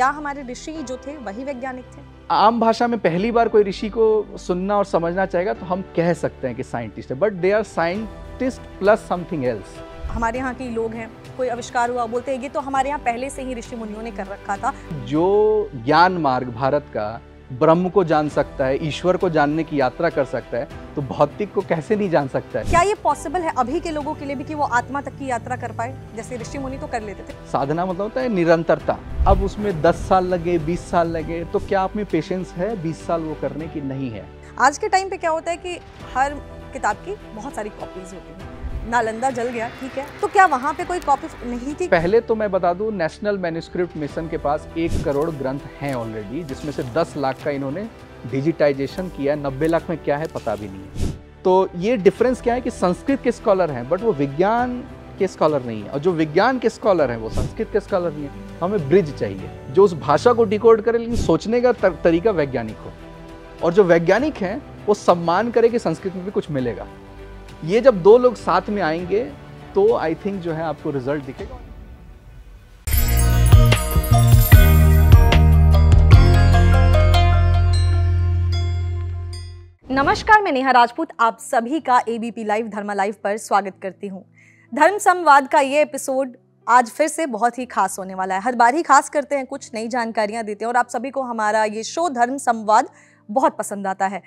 क्या हमारे ऋषि जो थे वही वैज्ञानिक थे? आम भाषा में पहली बार कोई ऋषि को सुनना और समझना चाहेगा तो हम कह सकते हैं कि साइंटिस्ट है, but they are scientist plus something else. हमारे यहाँ के लोग हैं, कोई आविष्कार हुआ, बोलते हैं ये तो हमारे यहाँ पहले से ही ऋषि मुनियों ने कर रखा था। जो ज्ञान मार्ग भारत का ब्रह्म को जान सकता है, ईश्वर को जानने की यात्रा कर सकता है, तो भौतिक को कैसे नहीं जान सकता है? क्या ये पॉसिबल है अभी के लोगों के लिए भी कि वो आत्मा तक की यात्रा कर पाए, जैसे ऋषि मुनि तो कर लेते थे? साधना मतलब होता है निरंतरता। अब उसमें 10 साल लगे, 20 साल लगे, तो क्या आप में पेशेंस है 20 साल वो करने की? नहीं है। आज के टाइम पे क्या होता है कि हर किताब की बहुत सारी कॉपीज होती हैं। नालंदा जल गया, ठीक है, तो क्या वहाँ पे कोई कॉपी नहीं थी? पहले तो मैं बता दूं, नेशनल मैन्युस्क्रिप्ट मिशन के पास 1 करोड़ ग्रंथ हैं ऑलरेडी, जिसमें से 10 लाख का इन्होंने डिजिटाइजेशन किया है। 90 लाख में क्या है पता भी नहीं है। तो ये डिफरेंस क्या है कि संस्कृत के स्कॉलर हैं बट वो विज्ञान के स्कॉलर नहीं है, और जो विज्ञान के स्कॉलर हैं वो संस्कृत के स्कॉलर नहीं है। हमें ब्रिज चाहिए जो उस भाषा को डिकोड करे, लेकिन सोचने का तरीका वैज्ञानिक हो, और जो वैज्ञानिक हैं वो सम्मान करे कि संस्कृत में भी कुछ मिलेगा। ये जब 2 लोग साथ में आएंगे तो आई थिंक जो है आपको रिजल्ट दिखेगा। नमस्कार, मैं नेहा राजपूत आप सभी का एबीपी लाइव धर्मा लाइव पर स्वागत करती हूँ। धर्म संवाद का ये एपिसोड आज फिर से बहुत ही खास होने वाला है। हर बार ही खास करते हैं, कुछ नई जानकारियां देते हैं और आप सभी को हमारा ये शो धर्म संवाद बहुत पसंद आता है।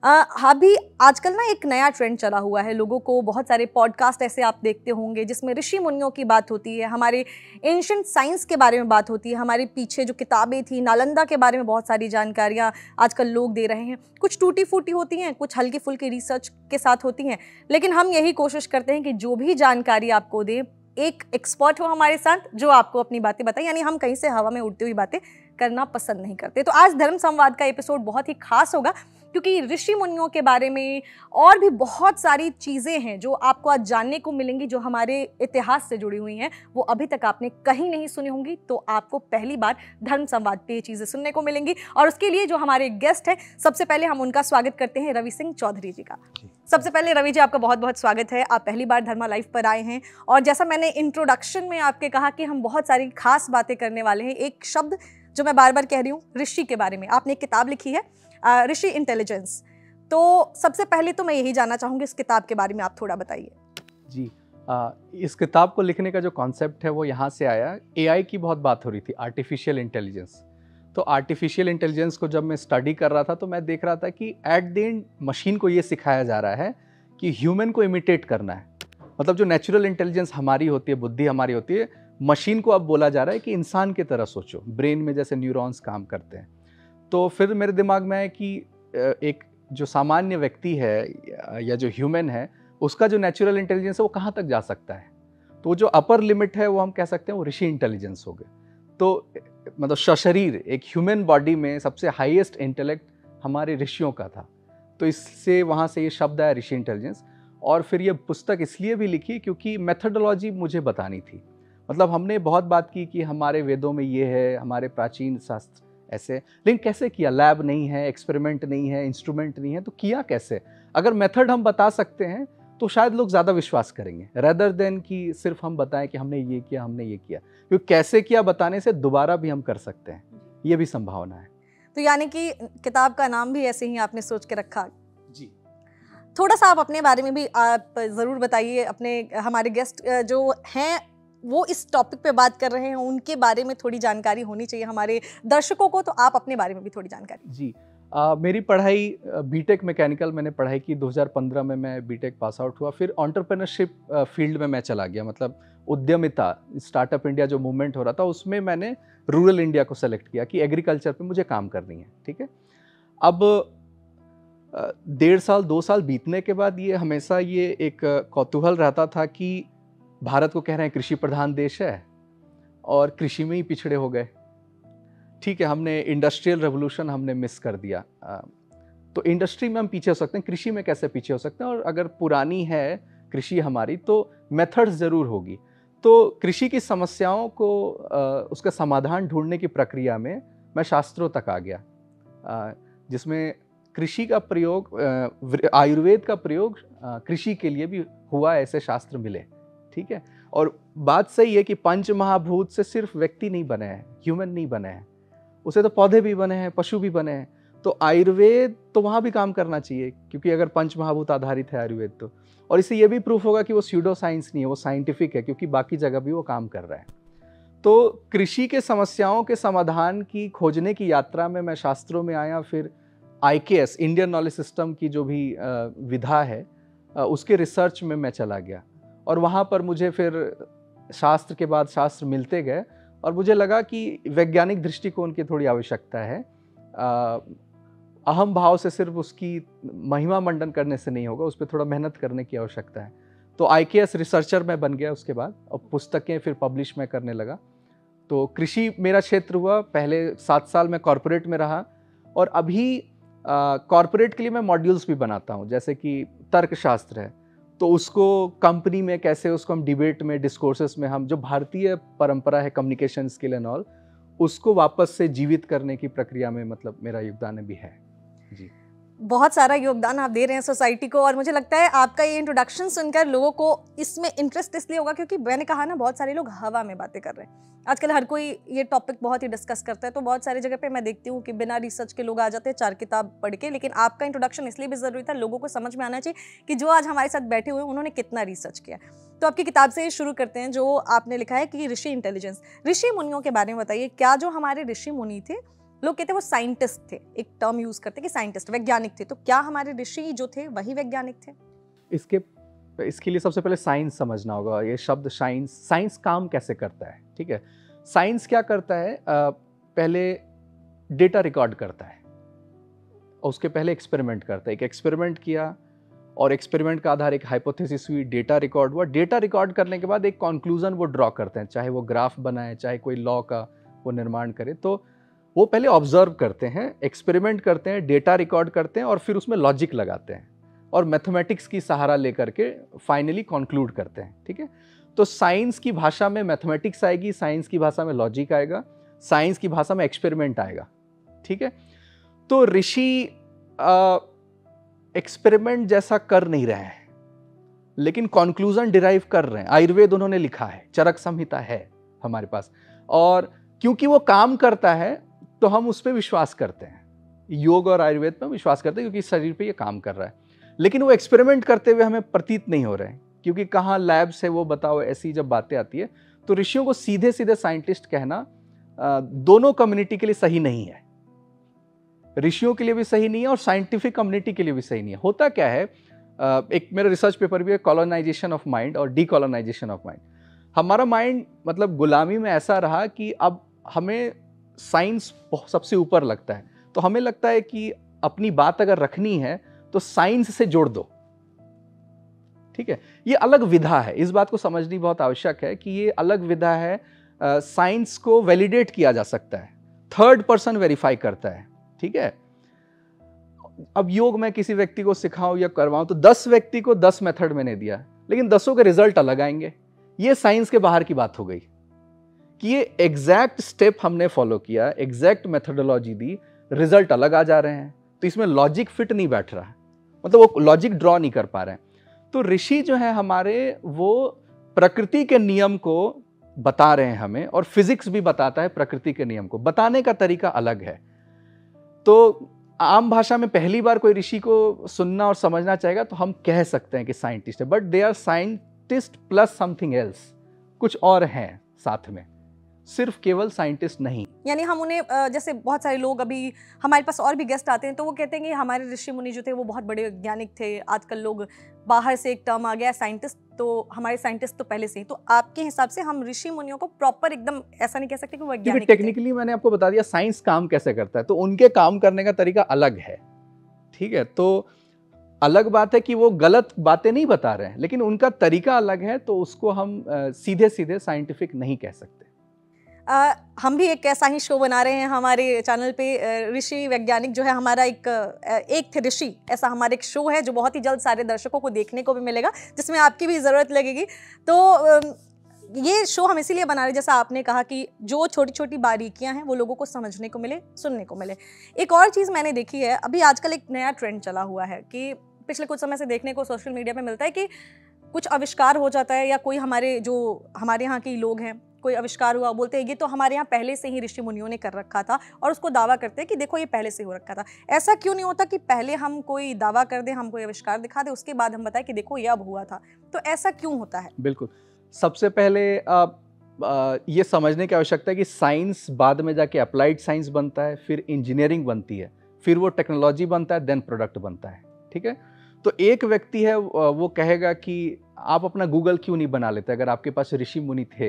अभी आजकल ना एक नया ट्रेंड चला हुआ है, लोगों को बहुत सारे पॉडकास्ट ऐसे आप देखते होंगे जिसमें ऋषि मुनियों की बात होती है, हमारे एंशिएंट साइंस के बारे में बात होती है, हमारे पीछे जो किताबें थी नालंदा के बारे में बहुत सारी जानकारियाँ आजकल लोग दे रहे हैं। कुछ टूटी फूटी होती हैं, कुछ हल्की फुल्की रिसर्च के साथ होती हैं, लेकिन हम यही कोशिश करते हैं कि जो भी जानकारी आपको दे एक एक्सपर्ट हो हमारे साथ जो आपको अपनी बातें बताए। यानी हम कहीं से हवा में उड़ती हुई बातें करना पसंद नहीं करते। तो आज धर्म संवाद का एपिसोड बहुत ही खास होगा क्योंकि ऋषि मुनियों के बारे में और भी बहुत सारी चीज़ें हैं जो आपको आज जानने को मिलेंगी, जो हमारे इतिहास से जुड़ी हुई हैं, वो अभी तक आपने कहीं नहीं सुनी होंगी। तो आपको पहली बार धर्म संवाद पे ये चीज़ें सुनने को मिलेंगी और उसके लिए जो हमारे गेस्ट हैं, सबसे पहले हम उनका स्वागत करते हैं रवि सिंह चौधरी जी का। सबसे पहले रवि जी, आपका बहुत बहुत स्वागत है। आप पहली बार धर्मा लाइव पर आए हैं और जैसा मैंने इंट्रोडक्शन में आपके कहा कि हम बहुत सारी खास बातें करने वाले हैं, एक शब्द जो मैं बार बार कह रही हूँ, ऋषि के बारे में। आपने एक किताब लिखी है ऋषि इंटेलिजेंस, तो सबसे पहले तो मैं यही जानना चाहूँगी इस किताब के बारे में आप थोड़ा बताइए। जी, इस किताब को लिखने का जो कॉन्सेप्ट है वो यहाँ से आया। एआई की बहुत बात हो रही थी, आर्टिफिशियल इंटेलिजेंस। तो आर्टिफिशियल इंटेलिजेंस को जब मैं स्टडी कर रहा था तो मैं देख रहा था कि एट द एंड मशीन को ये सिखाया जा रहा है कि ह्यूमन को इमिटेट करना है। मतलब जो नेचुरल इंटेलिजेंस हमारी होती है, बुद्धि हमारी होती है, मशीन को अब बोला जा रहा है कि इंसान की तरह सोचो, ब्रेन में जैसे न्यूरॉन्स काम करते हैं। तो फिर मेरे दिमाग में है कि एक जो सामान्य व्यक्ति है या जो ह्यूमन है, उसका जो नेचुरल इंटेलिजेंस है वो कहाँ तक जा सकता है। तो जो अपर लिमिट है वो हम कह सकते हैं वो ऋषि इंटेलिजेंस हो गए। तो मतलब सशरीर एक ह्यूमन बॉडी में सबसे हाईएस्ट इंटेलेक्ट हमारे ऋषियों का था। तो इससे वहाँ से ये शब्द आया ऋषि इंटेलिजेंस। और फिर ये पुस्तक इसलिए भी लिखी क्योंकि मेथडोलॉजी मुझे बतानी थी। मतलब हमने बहुत बात की कि हमारे वेदों में ये है, हमारे प्राचीन शास्त्र ऐसे, लेकिन कैसे किया? लैब नहीं है, एक्सपेरिमेंट नहीं है, इंस्ट्रूमेंट नहीं है, तो किया कैसे? अगर मेथड हम बता सकते हैं तो शायद लोग ज़्यादा विश्वास करेंगे रेदर देन कि सिर्फ हम बताएं कि हमने ये किया, हमने ये किया। क्योंकि कैसे किया बताने से दोबारा भी हम कर सकते हैं, ये भी संभावना है। तो यानी कि किताब का नाम भी ऐसे ही आपने सोच के रखा। जी, थोड़ा सा आप अपने बारे में भी आप ज़रूर बताइए। अपने हमारे गेस्ट जो हैं वो इस टॉपिक पे बात कर रहे हैं, उनके बारे में थोड़ी जानकारी होनी चाहिए हमारे दर्शकों को, तो आप अपने बारे में भी थोड़ी जानकारी। जी, मेरी पढ़ाई बीटेक मैकेनिकल मैंने पढ़ाई की। 2015 में मैं बीटेक पास आउट हुआ। फिर एंटरप्रेन्योरशिप फील्ड में मैं चला गया। मतलब उद्यमिता, स्टार्टअप इंडिया जो मूवमेंट हो रहा था उसमें मैंने रूरल इंडिया को सेलेक्ट किया कि एग्रीकल्चर पे मुझे काम करनी है। ठीक है, अब 1.5 साल 2 साल बीतने के बाद ये हमेशा ये एक कौतूहल रहता था कि भारत को कह रहे हैं कृषि प्रधान देश है और कृषि में ही पिछड़े हो गए। ठीक है, हमने इंडस्ट्रियल रेवोल्यूशन हमने मिस कर दिया। तो इंडस्ट्री में हम पीछे हो सकते हैं, कृषि में कैसे पीछे हो सकते हैं? और अगर पुरानी है कृषि हमारी तो मेथड्स ज़रूर होगी। तो कृषि की समस्याओं को उसका समाधान ढूंढने की प्रक्रिया में मैं शास्त्रों तक आ गया, जिसमें कृषि का प्रयोग, आयुर्वेद का प्रयोग कृषि के लिए भी हुआ, ऐसे शास्त्र मिले। ठीक है, और बात सही है कि पंच महाभूत से सिर्फ व्यक्ति नहीं बने हैं, ह्यूमन नहीं बने हैं। उसे तो पौधे भी बने हैं, पशु भी बने हैं। तो आयुर्वेद तो वहाँ भी काम करना चाहिए, क्योंकि अगर पंच महाभूत आधारित है आयुर्वेद तो। और इससे ये भी प्रूफ होगा कि वो स्यूडो साइंस नहीं है, वो साइंटिफिक है, क्योंकि बाकी जगह भी वो काम कर रहा है। तो कृषि के समस्याओं के समाधान की खोजने की यात्रा में मैं शास्त्रों में आया, फिर IKS, इंडियन नॉलेज सिस्टम की जो भी विधा है, उसके रिसर्च में मैं चला गया। और वहाँ पर मुझे फिर शास्त्र के बाद शास्त्र मिलते गए, और मुझे लगा कि वैज्ञानिक दृष्टिकोण की थोड़ी आवश्यकता है। अहम भाव से सिर्फ उसकी महिमा मंडन करने से नहीं होगा, उस पर थोड़ा मेहनत करने की आवश्यकता है। तो IKS रिसर्चर मैं बन गया उसके बाद, और पुस्तकें फिर पब्लिश मैं करने लगा। तो कृषि मेरा क्षेत्र हुआ। पहले 7 साल मैं कॉरपोरेट में रहा, और अभी कॉरपोरेट के लिए मैं मॉड्यूल्स भी बनाता हूँ। जैसे कि तर्कशास्त्र है, तो उसको कंपनी में कैसे उसको हम डिबेट में, डिस्कोर्सेस में, हम जो भारतीय परंपरा है कम्युनिकेशन स्किल एंड ऑल, उसको वापस से जीवित करने की प्रक्रिया में मतलब मेरा योगदान भी है जी। बहुत सारा योगदान आप दे रहे हैं सोसाइटी को, और मुझे लगता है आपका ये इंट्रोडक्शन सुनकर लोगों को इसमें इंटरेस्ट इसलिए होगा क्योंकि मैंने कहा ना, बहुत सारे लोग हवा में बातें कर रहे हैं आजकल। हर कोई ये टॉपिक बहुत ही डिस्कस करता है, तो बहुत सारी जगह पे मैं देखती हूँ कि बिना रिसर्च के लोग आ जाते हैं 4 किताब पढ़ के। लेकिन आपका इंट्रोडक्शन इसलिए भी ज़रूरी था, लोगों को समझ में आना चाहिए कि जो आज हमारे साथ बैठे हुए हैं उन्होंने कितना रिसर्च किया। तो आपकी किताब से शुरू करते हैं, जो आपने लिखा है कि ऋषि इंटेलिजेंस। ऋषि मुनियों के बारे में बताइए। क्या जो हमारे ऋषि मुनि थे, लोग कहते हैं वो साइंटिस्ट थे, एक टर्म यूज करते कि साइंटिस्ट, वैज्ञानिक थे, तो क्या हमारे ऋषि जो थे वही वैज्ञानिक थे? इसके लिए सबसे पहले साइंस समझना होगा। ये शब्द साइंस काम कैसे करता है, ठीक है। साइंस क्या करता है, पहले डेटा रिकॉर्ड करता है, और उसके पहले एक्सपेरिमेंट करता है। एक एक्सपेरिमेंट किया, और एक्सपेरिमेंट का आधार एक हाइपोथेसिस हुई, डेटा रिकॉर्ड हुआ। डेटा रिकॉर्ड करने के बाद एक कंक्लूजन वो ड्रॉ करते हैं, चाहे वो ग्राफ बनाए, चाहे कोई लॉ का वो निर्माण करे। तो वो पहले ऑब्जर्व करते हैं, एक्सपेरिमेंट करते हैं, डेटा रिकॉर्ड करते हैं, और फिर उसमें लॉजिक लगाते हैं, और मैथमेटिक्स की सहारा लेकर के फाइनली कंक्लूड करते हैं, ठीक है। तो साइंस की भाषा में मैथमेटिक्स आएगी, साइंस की भाषा में लॉजिक आएगा, साइंस की भाषा में एक्सपेरिमेंट आएगा, ठीक है। तो ऋषि एक्सपेरिमेंट जैसा कर नहीं रहे हैं, लेकिन कंक्लूजन डिराइव कर रहे हैं। आयुर्वेद उन्होंने लिखा है, चरक संहिता है हमारे पास, और क्योंकि वो काम करता है तो हम उस पर विश्वास करते हैं। योग और आयुर्वेद पर विश्वास करते हैं क्योंकि शरीर पे ये काम कर रहा है। लेकिन वो एक्सपेरिमेंट करते हुए हमें प्रतीत नहीं हो रहे हैं, क्योंकि कहाँ लैब से वो बताओ, ऐसी जब बातें आती है तो ऋषियों को सीधे सीधे साइंटिस्ट कहना दोनों कम्युनिटी के लिए सही नहीं है। ऋषियों के लिए भी सही नहीं है, और साइंटिफिक कम्युनिटी के लिए भी सही नहीं है। होता क्या है, एक मेरा रिसर्च पेपर भी है, कॉलोनाइजेशन ऑफ माइंड और डीकॉलोनाइजेशन ऑफ माइंड। हमारा माइंड मतलब गुलामी में ऐसा रहा कि अब हमें साइंस सबसे ऊपर लगता है, तो हमें लगता है कि अपनी बात अगर रखनी है तो साइंस से जोड़ दो, ठीक है। ये अलग विधा है, इस बात को समझनी बहुत आवश्यक है कि ये अलग विधा है। साइंस को वैलिडेट किया जा सकता है, थर्ड पर्सन वेरीफाई करता है, ठीक है। अब योग में किसी व्यक्ति को सिखाऊं या करवाऊं तो 10 व्यक्ति को 10 मेथड मैंने दिया, लेकिन 10 के रिजल्ट अलग आएंगे। ये साइंस के बाहर की बात हो गई कि ये एग्जैक्ट स्टेप हमने फॉलो किया, एग्जैक्ट मेथोडोलॉजी दी, रिजल्ट अलग आ जा रहे हैं। तो इसमें लॉजिक फिट नहीं बैठ रहा है, मतलब वो लॉजिक ड्रॉ नहीं कर पा रहे हैं। तो ऋषि जो है हमारे, वो प्रकृति के नियम को बता रहे हैं हमें, और फिजिक्स भी बताता है प्रकृति के नियम को, बताने का तरीका अलग है। तो आम भाषा में पहली बार कोई ऋषि को सुनना और समझना चाहेगा तो हम कह सकते हैं कि साइंटिस्ट है, but they are scientist plus something else, कुछ और हैं साथ में, सिर्फ केवल साइंटिस्ट नहीं। यानी हम उन्हें, जैसे बहुत सारे लोग, अभी हमारे पास और भी गेस्ट आते हैं तो वो कहते हैं कि हमारे ऋषि मुनि जो थे वो बहुत बड़े वैज्ञानिक थे। आजकल लोग बाहर से एक टर्म आ गया साइंटिस्ट, तो हमारे साइंटिस्ट तो पहले से ही। तो आपके हिसाब से हम ऋषि मुनियों को प्रॉपर एकदम ऐसा नहीं कह सकते कि वो वैज्ञानिक थे? टेक्निकली मैंने आपको बता दिया साइंस काम कैसे करता है, तो उनके काम करने का तरीका अलग है, ठीक है। तो अलग बात है कि वो गलत बातें नहीं बता रहे हैं, लेकिन उनका तरीका अलग है, तो उसको हम सीधे सीधे साइंटिफिक नहीं कह सकते। हम भी एक ऐसा ही शो बना रहे हैं हमारे चैनल पे, ऋषि वैज्ञानिक जो है हमारा एक थे ऋषि, ऐसा हमारा एक शो है जो बहुत ही जल्द सारे दर्शकों को देखने को भी मिलेगा, जिसमें आपकी भी ज़रूरत लगेगी। तो ये शो हम इसीलिए बना रहे हैं, जैसा आपने कहा कि जो छोटी छोटी बारीकियां हैं वो लोगों को समझने को मिले, सुनने को मिले। एक और चीज़ मैंने देखी है, अभी आजकल एक नया ट्रेंड चला हुआ है कि पिछले कुछ समय से देखने को सोशल मीडिया पे मिलता है कि कुछ आविष्कार हो जाता है, या कोई हमारे यहाँ के लोग हैं कोई आविष्कार हुआ, बोलते हैं ये तो हमारे यहाँ पहले से ही ऋषि मुनियों ने कर रखा था, और उसको दावा करते हैं कि देखो ये पहले से हो रखा था। ऐसा क्यों नहीं होता कि पहले हम कोई दावा कर दें, हम कोई आविष्कार दिखा दें, उसके बाद हम बताएं कि देखो ये अब हुआ था? तो ऐसा क्यों होता है? बिल्कुल, सबसे पहले ये समझने की आवश्यकता है कि साइंस बाद में जाके अप्लाइड साइंस बनता है, फिर इंजीनियरिंग बनती है, फिर वो टेक्नोलॉजी बनता है, देन प्रोडक्ट बनता है। ठीक है, तो एक व्यक्ति है वो कहेगा कि आप अपना गूगल क्यों नहीं बना लेते अगर आपके पास ऋषि मुनि थे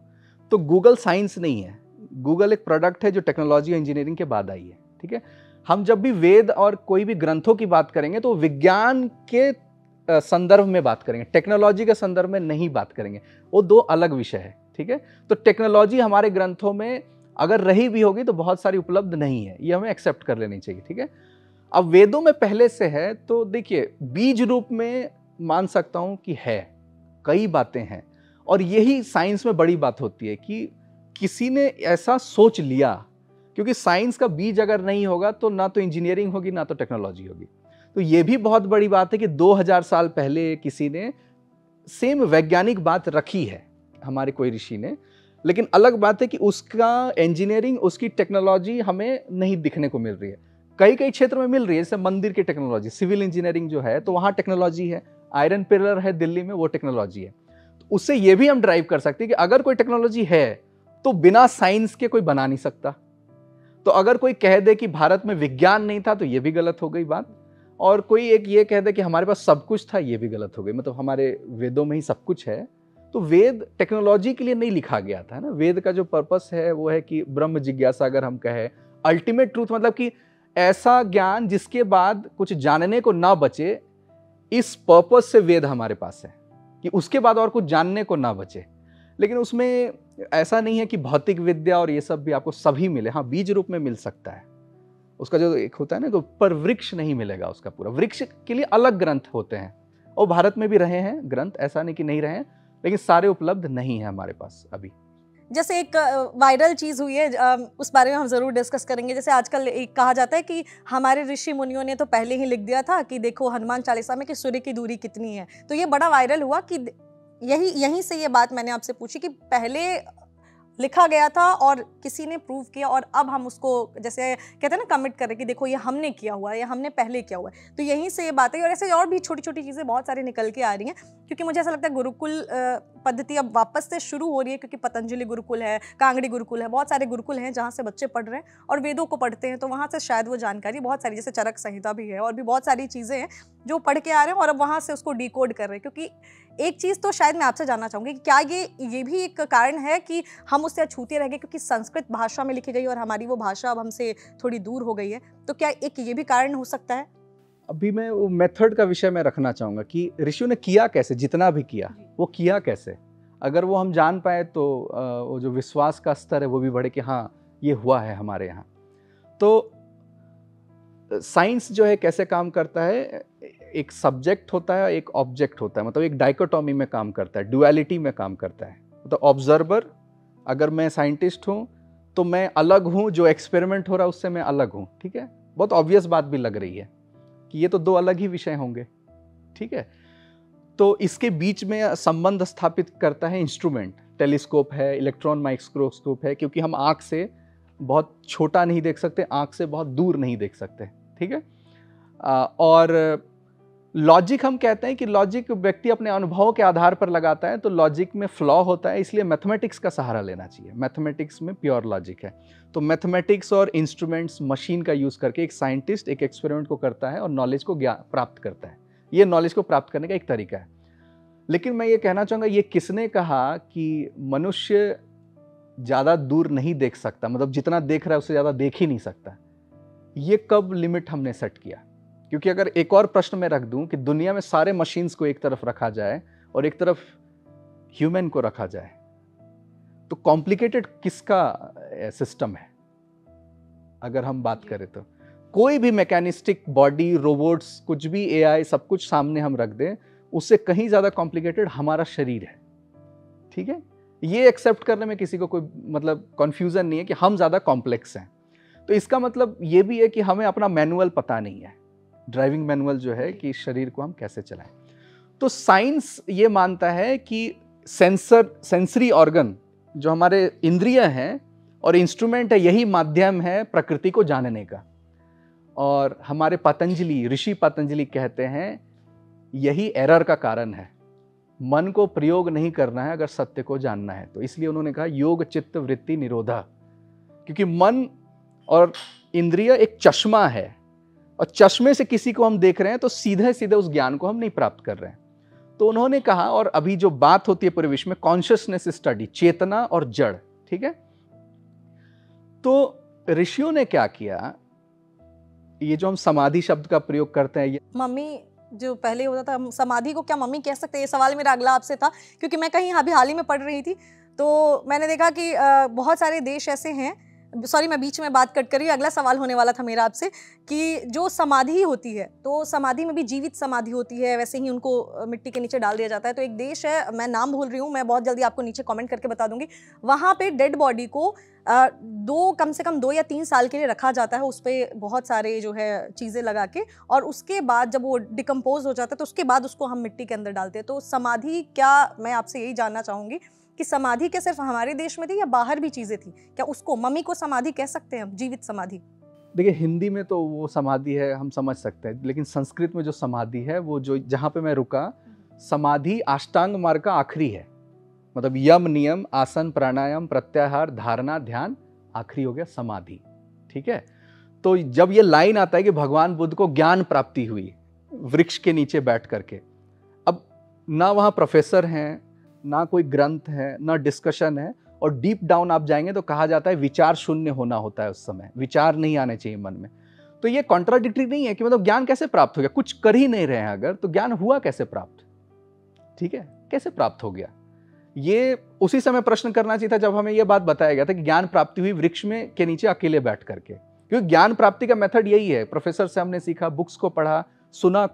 तो गूगल साइंस नहीं है, गूगल एक प्रोडक्ट है जो टेक्नोलॉजी और इंजीनियरिंग के बाद आई है। ठीक है, हम जब भी वेद और कोई भी ग्रंथों की बात करेंगे तो विज्ञान के संदर्भ में बात करेंगे, टेक्नोलॉजी के संदर्भ में नहीं बात करेंगे, वो दो अलग विषय है। ठीक है, तो टेक्नोलॉजी हमारे ग्रंथों में अगर रही भी होगी तो बहुत सारी उपलब्ध नहीं है, ये हमें एक्सेप्ट कर लेनी चाहिए। ठीक है, अब वेदों में पहले से है तो देखिए बीज रूप में मान सकता हूं कि है, कई बातें हैं, और यही साइंस में बड़ी बात होती है कि किसी ने ऐसा सोच लिया, क्योंकि साइंस का बीज अगर नहीं होगा तो ना तो इंजीनियरिंग होगी ना तो टेक्नोलॉजी होगी। तो ये भी बहुत बड़ी बात है कि 2000 साल पहले किसी ने सेम वैज्ञानिक बात रखी है, हमारे कोई ऋषि ने, लेकिन अलग बात है कि उसका इंजीनियरिंग, उसकी टेक्नोलॉजी हमें नहीं दिखने को मिल रही है। कई कई क्षेत्र में मिल रही है, जैसे मंदिर की टेक्नोलॉजी, सिविल इंजीनियरिंग जो है तो वहाँ टेक्नोलॉजी है, आयरन पिलर है दिल्ली में, वो टेक्नोलॉजी है। तो उससे ये भी हम ड्राइव कर सकते हैं कि अगर कोई टेक्नोलॉजी है तो बिना साइंस के कोई बना नहीं सकता। तो अगर कोई कह दे कि भारत में विज्ञान नहीं था तो ये भी गलत हो गई बात, और कोई एक ये कह दे कि हमारे पास सब कुछ था, ये भी गलत हो गई। मतलब हमारे वेदों में ही सब कुछ है, तो वेद टेक्नोलॉजी के लिए नहीं लिखा गया था ना। वेद का जो पर्पस है वो है कि ब्रह्म जिज्ञासा, अगर हम कहें अल्टीमेट ट्रूथ, मतलब कि ऐसा ज्ञान जिसके बाद कुछ जानने को ना बचे, इस पर्पस से वेद हमारे पास है कि उसके बाद और कुछ जानने को ना बचे। लेकिन उसमें ऐसा नहीं है कि भौतिक विद्या और ये सब भी आपको सभी मिले, हाँ बीज रूप में मिल सकता है। उसका जो एक होता है ना, पर वृक्ष नहीं मिलेगा उसका पूरा। वृक्ष के लिए अलग ग्रंथ होते हैं, और भारत में भी रहे हैं ग्रंथ, ऐसा नहीं कि नहीं रहे हैं, लेकिन सारे उपलब्ध नहीं है हमारे पास अभी। जैसे एक वायरल चीज़ हुई है, उस बारे में हम ज़रूर डिस्कस करेंगे। जैसे आजकल एक कहा जाता है कि हमारे ऋषि मुनियों ने तो पहले ही लिख दिया था कि देखो हनुमान चालीसा में कि सूर्य की दूरी कितनी है, तो ये बड़ा वायरल हुआ कि यहीं से ये बात मैंने आपसे पूछी कि पहले लिखा गया था और किसी ने प्रूव किया, और अब हम उसको जैसे कहते हैं ना कमिट कर रहे कि देखो ये हमने किया हुआ है या हमने पहले किया हुआ है। तो यहीं से ये बात है, और ऐसे और भी छोटी छोटी चीज़ें बहुत सारी निकल के आ रही हैं, क्योंकि मुझे ऐसा लगता है गुरुकुल पद्धति अब वापस से शुरू हो रही है, क्योंकि पतंजलि गुरुकुल है, कांगड़ी गुरुकुल है, बहुत सारे गुरुकुल हैं जहाँ से बच्चे पढ़ रहे हैं और वेदों को पढ़ते हैं। तो वहाँ से शायद वो जानकारी बहुत सारी, जैसे चरक संहिता भी है और भी बहुत सारी चीज़ें हैं जो पढ़ के आ रहे हैं और अब वहाँ से उसको डिकोड कर रहे हैं। क्योंकि एक चीज़ तो शायद मैं आपसे जानना चाहूँगी कि क्या ये भी एक कारण है कि हम उससे अछूते रह गए, क्योंकि संस्कृत भाषा में लिखी गई और हमारी वो भाषा अब हमसे थोड़ी दूर हो गई है, तो क्या एक ये भी कारण हो सकता है? अभी मैं वो मेथड का विषय में रखना चाहूँगा कि ऋषियों ने किया कैसे, जितना भी किया वो किया कैसे। अगर वो हम जान पाए तो वो जो विश्वास का स्तर है वो भी बढ़े कि हाँ ये हुआ है हमारे यहाँ। तो साइंस जो है कैसे काम करता है, एक सब्जेक्ट होता है, एक ऑब्जेक्ट होता है, मतलब एक डाइकोटॉमी में काम करता है, डुअलिटी में काम करता है। मतलब ऑब्जर्वर, अगर मैं साइंटिस्ट हूँ तो मैं अलग हूँ, जो एक्सपेरिमेंट हो रहा है उससे मैं अलग हूँ। ठीक है, बहुत ऑब्वियस बात भी लग रही है कि ये तो दो अलग ही विषय होंगे। ठीक है, तो इसके बीच में संबंध स्थापित करता है इंस्ट्रूमेंट, टेलीस्कोप है, इलेक्ट्रॉन माइक्रोस्कोप है, क्योंकि हम आँख से बहुत छोटा नहीं देख सकते, आँख से बहुत दूर नहीं देख सकते। ठीक है, और लॉजिक हम कहते हैं कि लॉजिक व्यक्ति अपने अनुभवों के आधार पर लगाता है, तो लॉजिक में फ्लॉ होता है, इसलिए मैथमेटिक्स का सहारा लेना चाहिए। मैथमेटिक्स में प्योर लॉजिक है, तो मैथमेटिक्स और इंस्ट्रूमेंट्स, मशीन का यूज़ करके एक साइंटिस्ट एक एक्सपेरिमेंट को करता है और नॉलेज को प्राप्त करता है। ये नॉलेज को प्राप्त करने का एक तरीका है। लेकिन मैं ये कहना चाहूँगा, ये किसने कहा कि मनुष्य ज़्यादा दूर नहीं देख सकता, मतलब जितना देख रहा है उससे ज़्यादा देख ही नहीं सकता? ये कब लिमिट हमने सेट किया? क्योंकि अगर एक और प्रश्न मैं रख दूं कि दुनिया में सारे मशीन्स को एक तरफ रखा जाए और एक तरफ ह्यूमन को रखा जाए, तो कॉम्प्लिकेटेड किसका सिस्टम है? अगर हम बात करें तो कोई भी मैकेनिस्टिक बॉडी, रोबोट्स, कुछ भी एआई, सब कुछ सामने हम रख दें, उससे कहीं ज़्यादा कॉम्प्लिकेटेड हमारा शरीर है। ठीक है, ये एक्सेप्ट करने में किसी को कोई मतलब कन्फ्यूज़न नहीं है कि हम ज़्यादा कॉम्प्लेक्स हैं। तो इसका मतलब ये भी है कि हमें अपना मैनुअल पता नहीं है, ड्राइविंग मैनुअल जो है कि शरीर को हम कैसे चलाएं। तो साइंस ये मानता है कि सेंसरी ऑर्गन जो हमारे इंद्रिय हैं और इंस्ट्रूमेंट है, यही माध्यम है प्रकृति को जानने का। और हमारे पतंजलि, ऋषि पतंजलि कहते हैं यही एरर का कारण है, मन को प्रयोग नहीं करना है अगर सत्य को जानना है तो। इसलिए उन्होंने कहा योग चित्त वृत्ति निरोधा, क्योंकि मन और इंद्रिय एक चश्मा है, और चश्मे से किसी को हम देख रहे हैं तो सीधे सीधे उस ज्ञान को हम नहीं प्राप्त कर रहे हैं। तो उन्होंने कहा, और अभी जो बात होती है पूरे विश्व में कॉन्शियसनेस स्टडी, चेतना और जड़, ठीक है, तो ऋषियों ने क्या किया, ये जो हम समाधि शब्द का प्रयोग करते हैं, ये मम्मी जो पहले होता था, हम समाधि को क्या मम्मी कह सकते हैं, ये सवाल मेरा अगला आपसे था, क्योंकि मैं कहीं अभी हाल ही में पढ़ रही थी तो मैंने देखा कि बहुत सारे देश ऐसे हैं, सॉरी मैं बीच में बात कट कर रही हूँ, अगला सवाल होने वाला था मेरा आपसे कि जो समाधि होती है तो समाधि में भी जीवित समाधि होती है, वैसे ही उनको मिट्टी के नीचे डाल दिया जाता है। तो एक देश है, मैं नाम भूल रही हूँ, मैं बहुत जल्दी आपको नीचे कमेंट करके बता दूंगी, वहाँ पे डेड बॉडी को कम से कम 2 या 3 साल के लिए रखा जाता है, उस पर बहुत सारे जो है चीज़ें लगा के, और उसके बाद जब वो डिकम्पोज हो जाता है तो उसके बाद उसको हम मिट्टी के अंदर डालते हैं। तो समाधि क्या, मैं आपसे यही जानना चाहूँगी कि समाधि क्या सिर्फ हमारे देश में थी या बाहर भी चीज़ें थी? क्या उसको, मम्मी को समाधि कह सकते हैं हम, जीवित समाधि? देखिए, हिंदी में तो वो समाधि है, हम समझ सकते हैं, लेकिन संस्कृत में जो समाधि है वो, जो जहाँ पे मैं रुका, समाधि अष्टांग मार्ग का आखिरी है, मतलब यम नियम आसन प्राणायाम प्रत्याहार धारणा ध्यान, आखिरी हो गया समाधि, ठीक है। तो जब ये लाइन आता है कि भगवान बुद्ध को ज्ञान प्राप्ति हुई वृक्ष के नीचे बैठ करके, अब ना वहाँ प्रोफेसर हैं, ना कोई ग्रंथ है, ना डिस्कशन है, और डीप डाउन आप जाएंगे तो कहा जाता है विचार शून्य होना होता है, उस समय विचार नहीं आने चाहिए मन में। तो ये कॉन्ट्राडिक्टरी नहीं है कि मतलब ज्ञान कैसे प्राप्त हो गया, कुछ कर ही नहीं रहे हैं अगर, तो ज्ञान हुआ कैसे प्राप्त, ठीक है, कैसे प्राप्त हो गया? ये उसी समय प्रश्न करना चाहिए था जब हमें यह बात बताया गया था कि ज्ञान प्राप्ति हुई वृक्ष में के नीचे अकेले बैठ करके, क्योंकि ज्ञान प्राप्ति का मेथड यही है, प्रोफेसर से हमने सीखा, बुक्स को पढ़ा, सुना,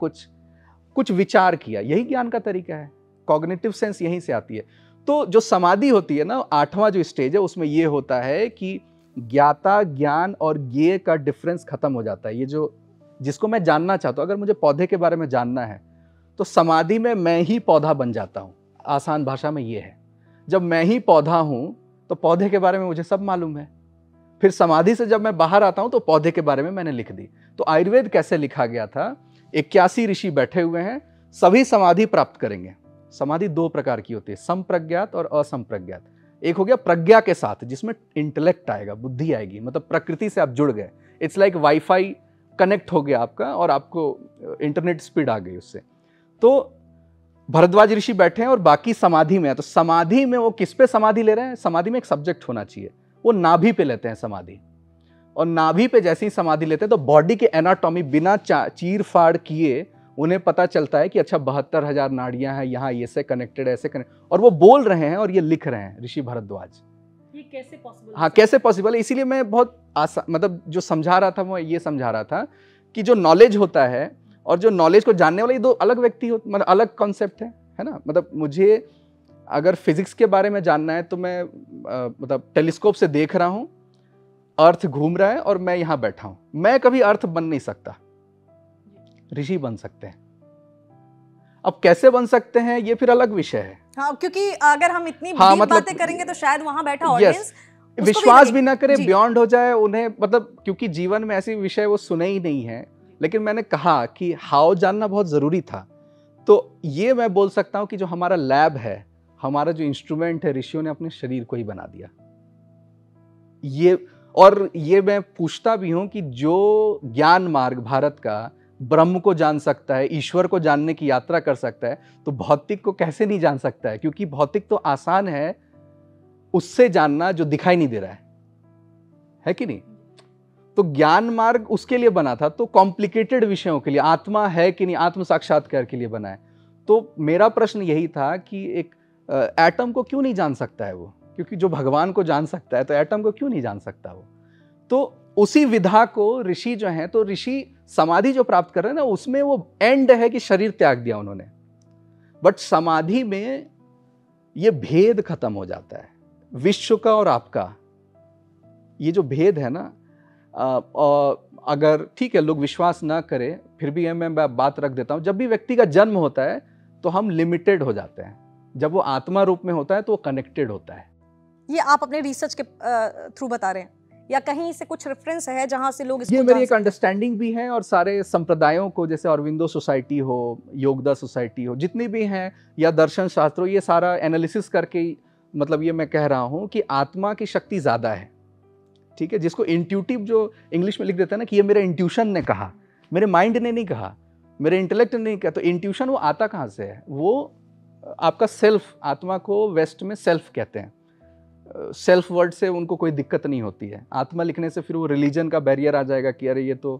कुछ विचार किया, यही ज्ञान का तरीका है, कॉग्निटिव सेंस यहीं से आती है। तो जो समाधि होती है ना, 8वां जो स्टेज है, उसमें यह होता है कि ज्ञाता ज्ञान और ज्ञेय का डिफरेंस खत्म हो जाता है। ये जो, जिसको मैं जानना चाहता हूं, अगर मुझे पौधे के बारे में जानना है तो समाधि में मैं ही पौधा बन जाता हूं, आसान भाषा में ये है। जब मैं ही पौधा हूं तो पौधे के बारे में मुझे सब मालूम है। फिर समाधि से जब मैं बाहर आता हूं तो पौधे के बारे में मैंने लिख दी। तो आयुर्वेद कैसे लिखा गया था, 81 ऋषि बैठे हुए हैं, सभी समाधि प्राप्त करेंगे। समाधि 2 प्रकार की होती है, संप्रज्ञात और असंप्रज्ञात। एक हो गया प्रज्ञा के साथ, जिसमें इंटेलेक्ट आएगा, बुद्धि आएगी, मतलब प्रकृति से आप जुड़ गए, इट्स लाइक वाईफाई कनेक्ट हो गया आपका और आपको इंटरनेट स्पीड आ गई उससे। तो भरद्वाज ऋषि बैठे हैं और बाकी समाधि में है। तो समाधि में वो किस पे समाधि ले रहे हैं? समाधि में एक सब्जेक्ट होना चाहिए, वो नाभि पे लेते हैं समाधि, और नाभि पे जैसे ही समाधि लेते हैं तो बॉडी के एनाटॉमी बिना चीर फाड़ किए उन्हें पता चलता है कि अच्छा 72,000 नाड़ियां हैं यहाँ, ये से कनेक्टेड है, ऐसे कनेक्ट, और वो बोल रहे हैं और ये लिख रहे हैं ऋषि भरद्वाज। ये कैसे पॉसिबल? हाँ, कैसे पॉसिबल है? इसीलिए मैं बहुत मतलब जो समझा रहा था, वो ये समझा रहा था कि जो नॉलेज होता है और जो नॉलेज को जानने वाले, ये 2 अलग व्यक्ति होते, मतलब अलग कॉन्सेप्ट है ना। मतलब मुझे अगर फिजिक्स के बारे में जानना है तो मैं मतलब टेलीस्कोप से देख रहा हूँ, अर्थ घूम रहा है और मैं यहाँ बैठा हूँ, मैं कभी अर्थ बन नहीं सकता, ऋषि बन सकते हैं। अब कैसे बन सकते हैं ये फिर अलग विषय है। हाँ, क्योंकि अगर हम इतनी मतलब बातें करेंगे तो शायद वहां बैठा ऑडियंस विश्वास भी ना करे, बियॉन्ड हो जाए उन्हें, मतलब क्योंकि जीवन में ऐसी विषय वो सुने ही नहीं है। लेकिन मैंने कहा कि हाउ जानना बहुत जरूरी था। तो ये मैं बोल सकता हूं कि जो हमारा लैब है, हमारा जो इंस्ट्रूमेंट है, ऋषियों ने अपने शरीर को ही बना दिया। ये मैं पूछता भी हूं कि जो ज्ञान मार्ग भारत का ब्रह्म को जान सकता है, ईश्वर को जानने की यात्रा कर सकता है, तो भौतिक को कैसे नहीं जान सकता है? क्योंकि भौतिक तो आसान है उससे जानना जो दिखाई नहीं दे रहा है कि नहीं? तो ज्ञान मार्ग उसके लिए बना था, तो कॉम्प्लिकेटेड विषयों के लिए, आत्मा है कि नहीं, आत्म साक्षात्कार के लिए बना है। तो मेरा प्रश्न यही था कि एक एटम को क्यों नहीं जान सकता है वो? क्योंकि जो भगवान को जान सकता है तो एटम को क्यों नहीं जान सकता वो? तो उसी विधा को ऋषि जो हैं, तो ऋषि समाधि जो प्राप्त कर रहे हैं ना, उसमें वो एंड है कि शरीर त्याग दिया उन्होंने, बट समाधि में ये भेद खत्म हो जाता है, विश्व का और आपका ये जो भेद है ना। अगर ठीक है लोग विश्वास ना करें, फिर भी मैं बात रख देता हूं, जब भी व्यक्ति का जन्म होता है तो हम लिमिटेड हो जाते हैं, जब वो आत्मा रूप में होता है तो वो कनेक्टेड होता है। ये आप अपने रिसर्च के थ्रू बता रहे हैं या कहीं से कुछ रेफरेंस है जहां से लोग इसको ये जान मेरी एक सकते हैं? अंडरस्टैंडिंग भी है, और सारे संप्रदायों को, जैसे अरविंदो सोसाइटी हो, योगदा सोसाइटी हो, जितनी भी हैं, या दर्शन शास्त्रों, ये सारा एनालिसिस करके मतलब ये मैं कह रहा हूँ कि आत्मा की शक्ति ज़्यादा है, ठीक है। जिसको इंट्यूटिव जो इंग्लिश में लिख देता है ना कि ये मेरे इंट्यूशन ने कहा, मेरे माइंड ने नहीं कहा, मेरे इंटेलेक्ट ने नहीं कहा, तो इंट्यूशन वो आता कहाँ से है? वो आपका सेल्फ, आत्मा को वेस्ट में सेल्फ कहते हैं। सेल्फ वर्ड से उनको कोई दिक्कत नहीं होती है। आत्मा लिखने से फिर वो रिलीजन का बैरियर आ जाएगा कि अरे ये तो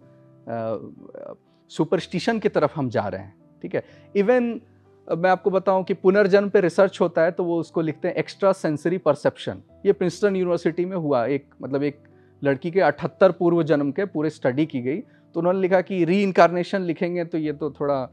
सुपरस्टिशन की तरफ हम जा रहे हैं, ठीक है। इवन मैं आपको बताऊं कि पुनर्जन्म पे रिसर्च होता है तो वो उसको लिखते हैं एक्स्ट्रा सेंसरी परसेप्शन। ये प्रिंसटन यूनिवर्सिटी में हुआ, एक लड़की के 78 पूर्व जन्म के पूरे स्टडी की गई, तो उन्होंने लिखा कि री इनकारनेशन लिखेंगे तो ये तो थोड़ा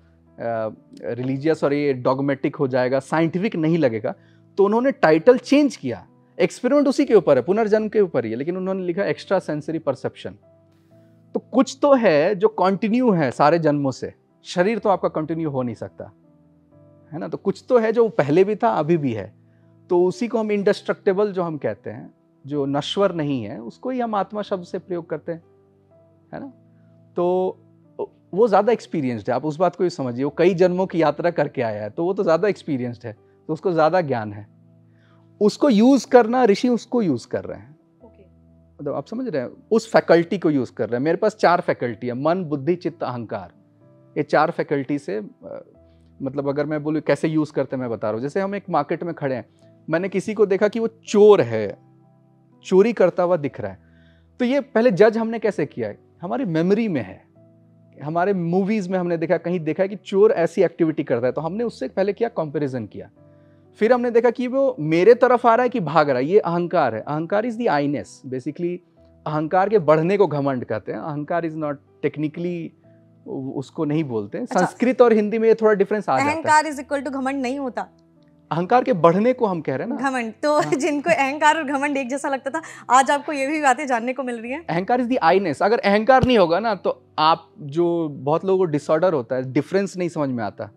रिलीजियस और ये डॉगमेटिक हो जाएगा, साइंटिफिक नहीं लगेगा, तो उन्होंने टाइटल चेंज किया। एक्सपेरिमेंट उसी के ऊपर है, पुनर्जन्म के ऊपर ही है, लेकिन उन्होंने लिखा एक्स्ट्रा सेंसरी परसेप्शन। तो कुछ तो है जो कंटिन्यू है सारे जन्मों से। शरीर तो आपका कंटिन्यू हो नहीं सकता, है ना। तो कुछ तो है जो पहले भी था, अभी भी है, तो उसी को हम इंडेस्ट्रक्टेबल जो हम कहते हैं, जो नश्वर नहीं है, उसको ही हम आत्मा शब्द से प्रयोग करते हैं, है ना। तो वो ज़्यादा एक्सपीरियंस्ड है, आप उस बात को ही समझिए। वो कई जन्मों की यात्रा करके आया है, तो वो तो ज़्यादा एक्सपीरियंस्ड है, तो उसको ज़्यादा ज्ञान है। उसको यूज़ करना, ऋषि उसको यूज़ कर रहे हैं, मतलब आप समझ रहे हैं, उस फैकल्टी को यूज़ कर रहे हैं। मेरे पास 4 फैकल्टी है, मन, बुद्धि, चित्त, अहंकार। ये 4 फैकल्टी से मतलब अगर मैं बोलूँ कैसे यूज़ करते हैं, मैं बता रहा हूँ। जैसे हम एक मार्केट में खड़े हैं, मैंने किसी को देखा कि वो चोर है, चोरी करता हुआ दिख रहा है, तो ये पहले जज हमने कैसे किया है? हमारी मेमोरी में है, हमारे मूवीज़ में हमने देखा, कहीं देखा है कि चोर ऐसी एक्टिविटी करता है, तो हमने उससे पहले क्या कंपैरिजन किया। फिर हमने देखा कि वो मेरे तरफ आ रहा है कि भाग रहा है, ये अहंकार है। अहंकार इज द आईनेस, बेसिकली अहंकार के बढ़ने को घमंड कहते हैं। अहंकार इज नॉट टेक्निकली, उसको नहीं बोलते। अच्छा, संस्कृत और हिंदी में ये थोड़ा डिफरेंस आ जाता है। अहंकार इज इक्वल टू घमंड नहीं होता, अहंकार के बढ़ने को हम कह रहे हैं ना, घमंड। तो जिनको अहंकार और घमंड एक जैसा लगता था, आज आपको ये भी बातें जानने को मिल रही हैं। अहंकार इज द आईनेस। अगर अहंकार नहीं होगा ना, तो आप, जो बहुत लोगों को डिसऑर्डर होता है, डिफरेंस नहीं समझ में आता।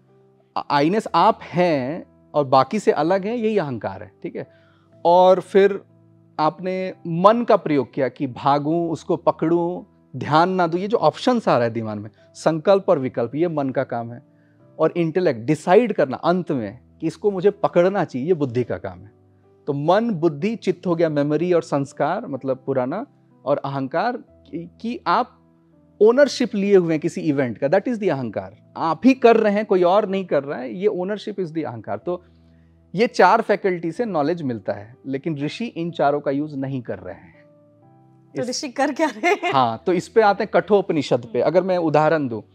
आईनेस आप हैं और बाकी से अलग है, यही अहंकार है, ठीक है। और फिर आपने मन का प्रयोग किया कि भागूं, उसको पकड़ूं, ध्यान ना दूं। ये जो ऑप्शंस आ रहा है दिमाग में, संकल्प और विकल्प, ये मन का काम है। और इंटेलेक्ट, डिसाइड करना अंत में कि इसको मुझे पकड़ना चाहिए, ये बुद्धि का काम है। तो मन, बुद्धि, चित्त हो गया मेमोरी और संस्कार, मतलब पुराना, और अहंकार कि आप ओनरशिप लिए हुए हैं किसी इवेंट का, दैट इज द अहंकार। आप ही कर रहे हैं, कोई और नहीं कर रहा है, ये ओनरशिप इज द अहंकार। तो ये 4 फैकल्टी से नॉलेज मिलता है, लेकिन ऋषि इन चारों का यूज नहीं कर रहे हैं। तो ऋषि कर क्या रहे हैं? हाँ, तो इस पे आते हैं कठोपनिषद पे। अगर मैं उदाहरण दूं,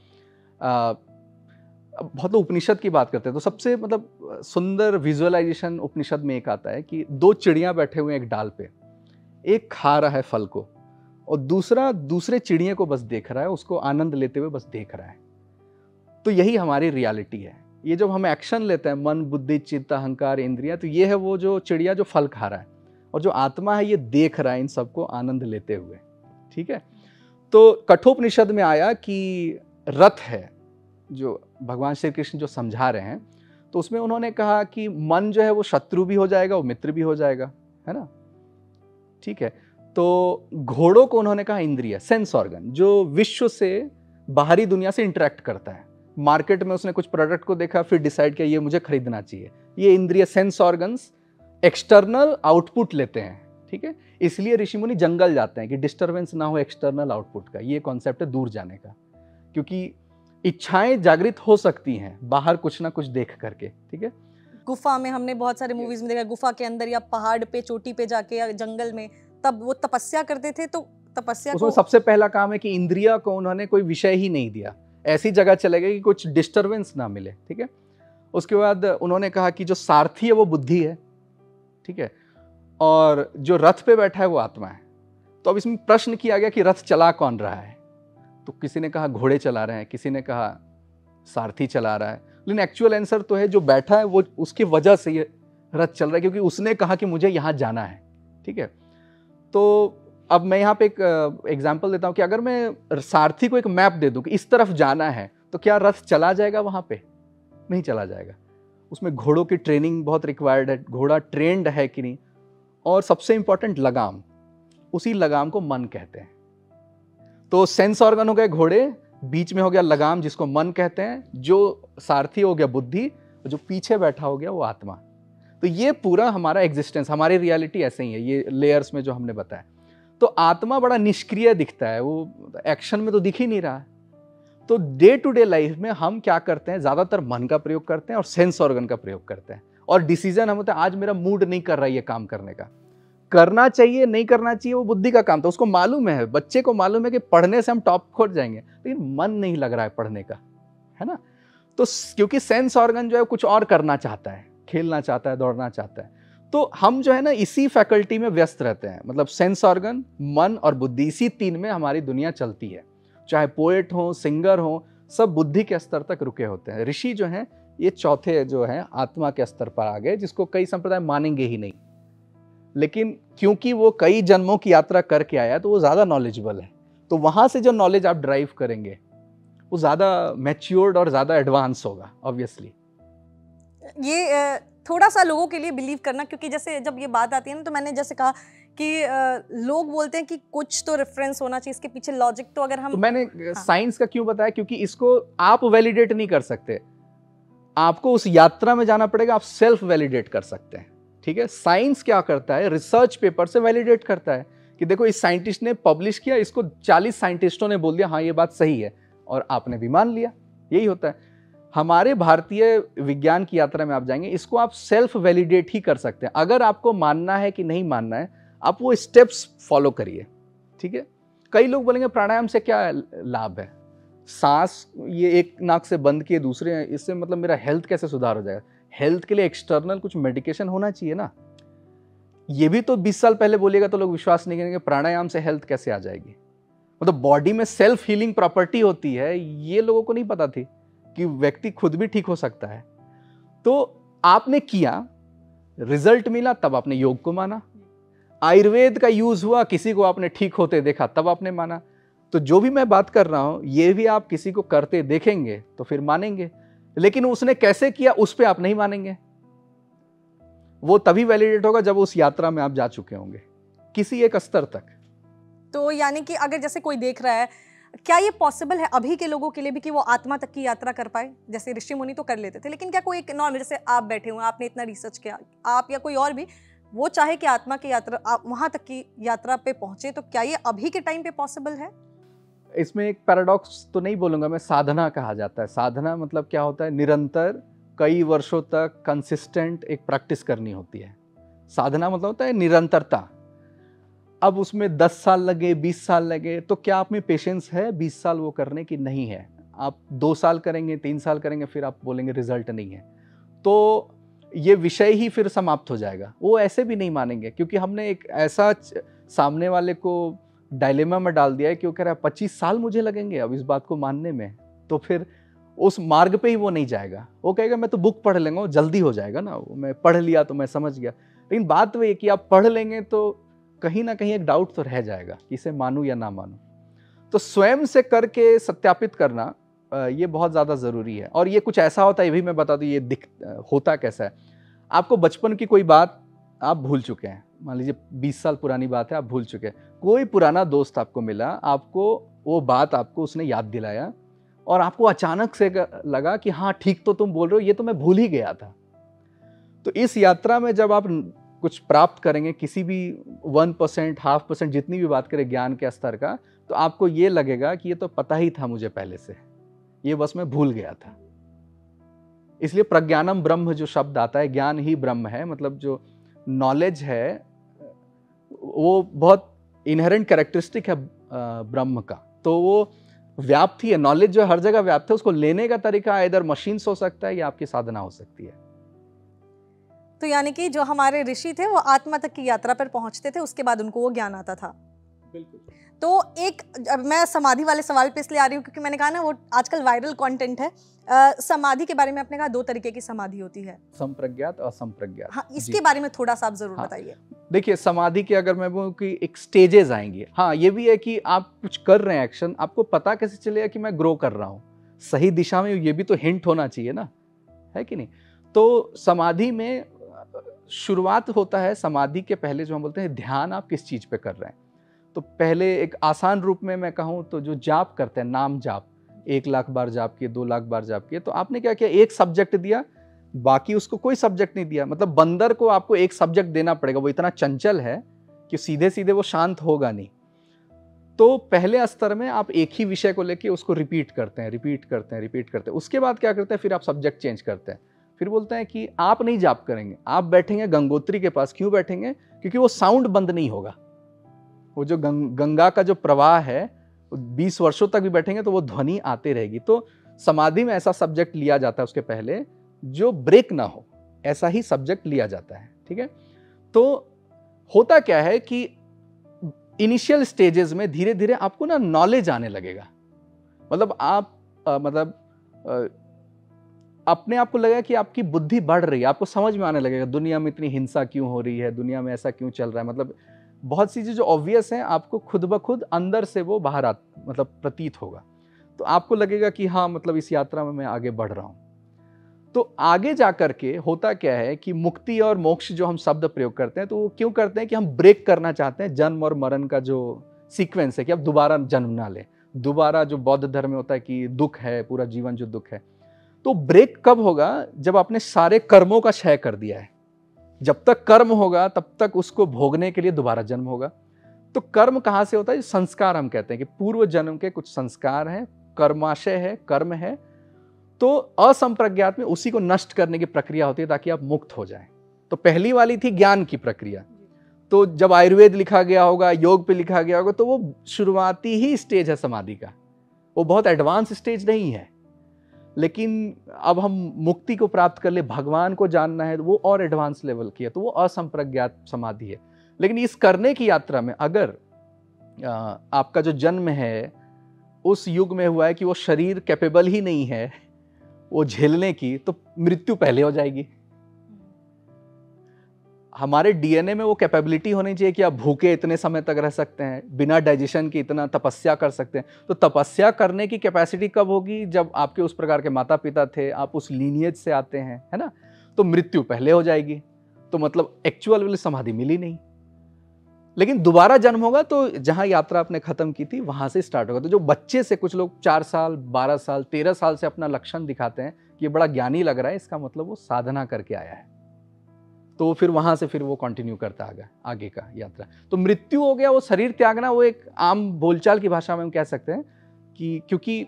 बहुत लोग उपनिषद की बात करते हैं, तो सबसे मतलब सुंदर विजुअलाइजेशन उपनिषद में एक आता है कि 2 चिड़िया बैठे हुए हैं एक डाल पे, एक खा रहा है फल को और दूसरा दूसरे चिड़िया को बस देख रहा है, उसको आनंद लेते हुए बस देख रहा है। तो यही हमारी रियलिटी है। ये जब हम एक्शन लेते हैं, मन, बुद्धि, चित्त, अहंकार, इंद्रियां, तो ये है वो जो चिड़िया जो फल खा रहा है, और जो आत्मा है ये देख रहा है इन सबको आनंद लेते हुए, ठीक है। तो कठोपनिषद में आया कि रथ है, जो भगवान श्री कृष्ण जो समझा रहे हैं, तो उसमें उन्होंने कहा कि मन जो है वो शत्रु भी हो जाएगा, वो मित्र भी हो जाएगा, है ना, ठीक है। तो घोड़ों को उन्होंने कहा इंद्रिय, सेंस ऑर्गन, जो विश्व से, बाहरी दुनिया से इंटरेक्ट करता है। मार्केट में उसने कुछ प्रोडक्ट को देखा, फिर डिसाइड किया ये मुझे खरीदना चाहिए। ये इंद्रिय, सेंस ऑर्गन्स एक्सटर्नल आउटपुट लेते हैं, ठीक है। इसलिए ऋषि मुनि जंगल जाते हैं कि डिस्टर्बेंस ना हो एक्सटर्नल आउटपुट का। ये कॉन्सेप्ट है दूर जाने का, क्योंकि इच्छाएं जागृत हो सकती हैं बाहर कुछ ना कुछ देख करके, ठीक है। गुफा में हमने बहुत सारे मूवीज में देखा, गुफा के अंदर या पहाड़ पे, चोटी पे जाके, या जंगल में, तब वो तपस्या करते थे। तो तपस्या उसमें को सबसे पहला काम है कि इंद्रिया को उन्होंने कोई विषय ही नहीं दिया, ऐसी जगह चले गए कि कुछ डिस्टर्बेंस ना मिले, ठीक है। उसके बाद उन्होंने कहा कि जो सारथी है वो बुद्धि है, ठीक है, और जो रथ पे बैठा है वो आत्मा है। तो अब इसमें प्रश्न किया गया कि रथ चला कौन रहा है, तो किसी ने कहा घोड़े चला रहे हैं, किसी ने कहा सारथी चला रहा है, लेकिन एक्चुअल आंसर तो है जो बैठा है वो, उसकी वजह से ये रथ चल रहा है, क्योंकि उसने कहा कि मुझे यहाँ जाना है, ठीक है। तो अब मैं यहाँ पे एक एग्जाम्पल देता हूँ कि अगर मैं सारथी को एक मैप दे दूँ कि इस तरफ जाना है, तो क्या रथ चला जाएगा वहाँ पे? नहीं चला जाएगा। उसमें घोड़ों की ट्रेनिंग बहुत रिक्वायर्ड है, घोड़ा ट्रेंड है कि नहीं, और सबसे इंपॉर्टेंट लगाम, उसी लगाम को मन कहते हैं। तो सेंस ऑर्गन हो गए घोड़े, बीच में हो गया लगाम जिसको मन कहते हैं, जो सारथी हो गया बुद्धि, जो पीछे बैठा हो गया वो आत्मा। तो ये पूरा हमारा एग्जिस्टेंस, हमारी रियलिटी ऐसे ही है, ये लेयर्स में जो हमने बताया। तो आत्मा बड़ा निष्क्रिय दिखता है, वो एक्शन में तो दिख ही नहीं रहा है। तो डे टू डे लाइफ में हम क्या करते हैं, ज्यादातर मन का प्रयोग करते हैं और सेंस ऑर्गन का प्रयोग करते हैं, और डिसीजन हम होता है आज मेरा मूड नहीं कर रहा है ये काम करने का, करना चाहिए नहीं करना चाहिए वो बुद्धि का काम था, उसको मालूम है, बच्चे को मालूम है कि पढ़ने से हम टॉप खोज जाएंगे, लेकिन मन नहीं लग रहा है पढ़ने का, है ना। तो क्योंकि सेंस ऑर्गन जो है कुछ और करना चाहता है, खेलना चाहता है, दौड़ना चाहता है, तो हम जो है ना इसी फैकल्टी में व्यस्त रहते हैं। मतलब सेंस ऑर्गन, मन और बुद्धि, इसी तीन में हमारी दुनिया चलती है। चाहे पोएट हो, सिंगर हो, सब बुद्धि के स्तर तक रुके होते हैं। ऋषि जो हैं ये चौथे जो हैं आत्मा के स्तर पर आ गए, जिसको कई संप्रदाय मानेंगे ही नहीं, लेकिन क्योंकि वो कई जन्मों की यात्रा करके आया है तो वो ज्यादा नॉलेजेबल है। तो वहां से जो नॉलेज आप ड्राइव करेंगे वो ज्यादा मैच्योर्ड और ज्यादा एडवांस होगा ऑब्वियसली। ये थोड़ा सा लोगों के लिए बिलीव करना, क्योंकि जैसे जब ये बात आती है ना, तो मैंने जैसे कहा कि लोग बोलते हैं कि कुछ तो रेफरेंस होना चाहिए इसके पीछे, लॉजिक। तो अगर हम, तो मैंने साइंस का क्यों बताया, क्योंकि इसको आप वैलिडेट नहीं कर सकते, आपको उस यात्रा में जाना पड़ेगा, आप सेल्फ वैलिडेट कर सकते हैं। ठीक है, साइंस क्या करता है, रिसर्च पेपर से वैलिडेट करता है कि देखो इस साइंटिस्ट ने पब्लिश किया, इसको 40 साइंटिस्टों ने बोल दिया हाँ ये बात सही है, और आपने भी मान लिया। यही होता है हमारे भारतीय विज्ञान की यात्रा में। आप जाएंगे, इसको आप सेल्फ वैलिडेट ही कर सकते हैं। अगर आपको मानना है कि नहीं मानना है, आप वो स्टेप्स फॉलो करिए। ठीक है, कई लोग बोलेंगे प्राणायाम से क्या लाभ है, सांस ये एक नाक से बंद किए दूसरे, इससे मतलब मेरा हेल्थ कैसे सुधार हो जाएगा। हेल्थ के लिए एक्सटर्नल कुछ मेडिकेशन होना चाहिए ना। ये भी तो 20 साल पहले बोलिएगा तो लोग विश्वास नहीं करेंगे, प्राणायाम से हेल्थ कैसे आ जाएगी। मतलब बॉडी में सेल्फ हीलिंग प्रॉपर्टी होती है, ये लोगों को नहीं पता थी कि व्यक्ति खुद भी ठीक हो सकता है। तो आपने किया, रिजल्ट मिला, तब आपने योग को माना। आयुर्वेद का यूज हुआ, किसी को आपने ठीक होते देखा, तब आपने माना। तो जो भी मैं बात कर रहा हूं, ये भी आप किसी को करते देखेंगे तो फिर मानेंगे, लेकिन उसने कैसे किया उस पर आप नहीं मानेंगे। वो तभी वैलिडेट होगा जब उस यात्रा में आप जा चुके होंगे किसी एक स्तर तक। तो यानी कि अगर जैसे कोई देख रहा है, क्या ये पॉसिबल है अभी के लोगों के लिए भी कि वो आत्मा तक की यात्रा कर पाए? जैसे ऋषि मुनि तो कर लेते थे, लेकिन क्या कोई एक नॉर्मल, जैसे आप बैठे हुए, आपने इतना रिसर्च किया, आप या कोई और भी वो चाहे कि आत्मा की यात्रा, आप वहां तक की यात्रा पे पहुंचे, तो क्या ये अभी के टाइम पे पॉसिबल है? इसमें एक पैराडॉक्स तो नहीं बोलूंगा मैं, साधना कहा जाता है। साधना मतलब क्या होता है, निरंतर कई वर्षों तक कंसिस्टेंट एक प्रैक्टिस करनी होती है। साधना मतलब होता है निरंतरता। अब उसमें 10 साल लगे, 20 साल लगे, तो क्या आप में पेशेंस है 20 साल वो करने की? नहीं है। आप 2 साल करेंगे, 3 साल करेंगे, फिर आप बोलेंगे रिजल्ट नहीं है, तो ये विषय ही फिर समाप्त हो जाएगा। वो ऐसे भी नहीं मानेंगे, क्योंकि हमने एक ऐसा सामने वाले को डायलेमा में डाल दिया है कि वो कह रहा है 25 साल मुझे लगेंगे अब इस बात को मानने में, तो फिर उस मार्ग पे ही वो नहीं जाएगा। वो कहेगा मैं तो बुक पढ़ लेंगे, जल्दी हो जाएगा ना, मैं पढ़ लिया तो मैं समझ गया। लेकिन बात वही है कि आप पढ़ लेंगे तो कहीं ना कहीं एक डाउट तो रह जाएगा कि इसे मानूं या ना मानूं। तो स्वयं से करके सत्यापित करना ये बहुत ज़्यादा ज़रूरी है। और ये कुछ ऐसा होता है, ये भी मैं बता दूं, ये होता कैसा है। आपको बचपन की कोई बात आप भूल चुके हैं, मान लीजिए 20 साल पुरानी बात है, आप भूल चुके हैं। कोई पुराना दोस्त आपको मिला, आपको वो बात आपको उसने याद दिलाया, और आपको अचानक से लगा कि हाँ ठीक तो तुम बोल रहे हो, ये तो मैं भूल ही गया था। तो इस यात्रा में जब आप कुछ प्राप्त करेंगे, किसी भी 1%, 0.5%, जितनी भी बात करें ज्ञान के स्तर का, तो आपको ये लगेगा कि ये तो पता ही था मुझे पहले से, ये बस मैं भूल गया था। इसलिए प्रज्ञानम ब्रह्म जो शब्द आता है, ज्ञान ही ब्रह्म है। मतलब जो नॉलेज है वो बहुत इनहेरेंट कैरेक्टरिस्टिक है ब्रह्म का, तो वो व्याप्त ही है। नॉलेज जो हर जगह व्याप्त है, उसको लेने का तरीका इधर मशीन हो सकता है या आपकी साधना हो सकती है। तो यानी कि जो हमारे ऋषि थे वो आत्मा तक की यात्रा पर पहुंचते थे, उसके बाद उनको वो ज्ञान आता था। बिल्कुल। तो एक, मैं समाधि वाले सवाल पे इसलिए आ रही हूँ क्योंकि मैंने कहा ना वो आजकल वायरल कंटेंट है। समाधि के बारे में आपने कहा 2 तरीके की समाधि होती है, संप्रज्ञात और असंप्रज्ञात। हाँ, इसके बारे में थोड़ा सा आप जरूर बताइए। देखिए, समाधि के अगर मैं बोलूं कि एक स्टेजेस आएंगे। हाँ, ये भी है कि आप कुछ कर रहे हैं एक्शन, आपको पता कैसे चलेगा कि मैं ग्रो कर रहा हूँ सही दिशा में? ये भी तो हिंट होना चाहिए ना, है कि नहीं? तो समाधि में शुरुआत होता है समाधि के पहले, जो हम बोलते हैं ध्यान आप किस चीज़ पे कर रहे हैं। तो पहले एक आसान रूप में मैं कहूँ तो जो जाप करते हैं, नाम जाप, 1,00,000 बार जाप किए, 2,00,000 बार जाप किए, तो आपने क्या किया, एक सब्जेक्ट दिया, बाकी उसको कोई सब्जेक्ट नहीं दिया। मतलब बंदर को आपको एक सब्जेक्ट देना पड़ेगा, वो इतना चंचल है कि सीधे सीधे वो शांत होगा नहीं। तो पहले स्तर में आप एक ही विषय को लेके उसको रिपीट करते हैं। उसके बाद क्या करते हैं, फिर आप सब्जेक्ट चेंज करते हैं। फिर बोलते हैं कि आप नहीं जाप करेंगे, आप बैठेंगे गंगोत्री के पास। क्यों बैठेंगे? क्योंकि वो साउंड बंद नहीं होगा। वो जो गंगा का जो प्रवाह है, 20 वर्षों तक भी बैठेंगे तो वो ध्वनि आती रहेगी। तो समाधि में ऐसा सब्जेक्ट लिया जाता है उसके पहले जो ब्रेक ना हो, ऐसा ही सब्जेक्ट लिया जाता है। ठीक है, तो होता क्या है कि इनिशियल स्टेजेस में धीरे धीरे आपको ना नॉलेज आने लगेगा। मतलब आप अपने आप को लगेगा कि आपकी बुद्धि बढ़ रही है, आपको समझ में आने लगेगा दुनिया में इतनी हिंसा क्यों हो रही है, दुनिया में ऐसा क्यों चल रहा है। मतलब बहुत सी चीज़ें जो ऑब्वियस हैं, आपको खुद ब खुद अंदर से वो बाहर प्रतीत होगा। तो आपको लगेगा कि हाँ, मतलब इस यात्रा में मैं आगे बढ़ रहा हूँ। तो आगे जा करके होता क्या है कि मुक्ति और मोक्ष जो हम शब्द प्रयोग करते हैं, तो वो क्यों करते हैं कि हम ब्रेक करना चाहते हैं जन्म और मरण का जो सीक्वेंस है, कि अब दोबारा जन्म ना ले। दोबारा जो बौद्ध धर्म में होता है कि दुख है, पूरा जीवन जो दुख है, तो ब्रेक कब होगा? जब आपने सारे कर्मों का क्षय कर दिया है। जब तक कर्म होगा तब तक उसको भोगने के लिए दोबारा जन्म होगा। तो कर्म कहाँ से होता है? संस्कार हम कहते हैं कि पूर्व जन्म के कुछ संस्कार हैं, कर्माशय है, कर्म है। तो असंप्रज्ञात में उसी को नष्ट करने की प्रक्रिया होती है ताकि आप मुक्त हो जाएं। तो पहली वाली थी ज्ञान की प्रक्रिया। तो जब आयुर्वेद लिखा गया होगा, योग पे लिखा गया होगा, तो वो शुरुआती ही स्टेज है समाधि का, वो बहुत एडवांस स्टेज नहीं है। लेकिन अब हम मुक्ति को प्राप्त कर ले, भगवान को जानना है, तो वो और एडवांस लेवल की है, तो वो असंप्रज्ञात समाधि है। लेकिन इस करने की यात्रा में अगर आपका जो जन्म है उस युग में हुआ है कि वो शरीर कैपेबल ही नहीं है वो झेलने की, तो मृत्यु पहले हो जाएगी। हमारे डीएनए में वो कैपेबिलिटी होनी चाहिए कि आप भूखे इतने समय तक रह सकते हैं, बिना डाइजेशन के इतना तपस्या कर सकते हैं। तो तपस्या करने की कैपेसिटी कब होगी? जब आपके उस प्रकार के माता पिता थे, आप उस लीनिएज से आते हैं, है ना। तो मृत्यु पहले हो जाएगी, तो मतलब एक्चुअल वाली समाधि मिली नहीं। लेकिन दोबारा जन्म होगा तो जहां यात्रा आपने खत्म की थी वहां से स्टार्ट होगा। तो जो बच्चे से कुछ लोग 4 साल, 12 साल, 13 साल से अपना लक्षण दिखाते हैं कि ये बड़ा ज्ञानी लग रहा है, इसका मतलब वो साधना करके आया है। तो फिर वहां से फिर वो कंटिन्यू करता आगे का यात्रा। तो मृत्यु हो गया, वो शरीर त्यागना, वो एक आम बोलचाल की भाषा में हम कह सकते हैं कि क्योंकि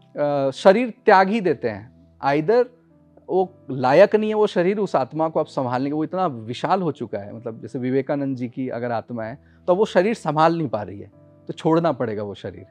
शरीर त्याग ही देते हैं। आइदर वो लायक नहीं है वो शरीर उस आत्मा को आप संभालने के, वो इतना विशाल हो चुका है। मतलब जैसे विवेकानंद जी की अगर आत्मा है तो वो शरीर संभाल नहीं पा रही है, तो छोड़ना पड़ेगा वो शरीर,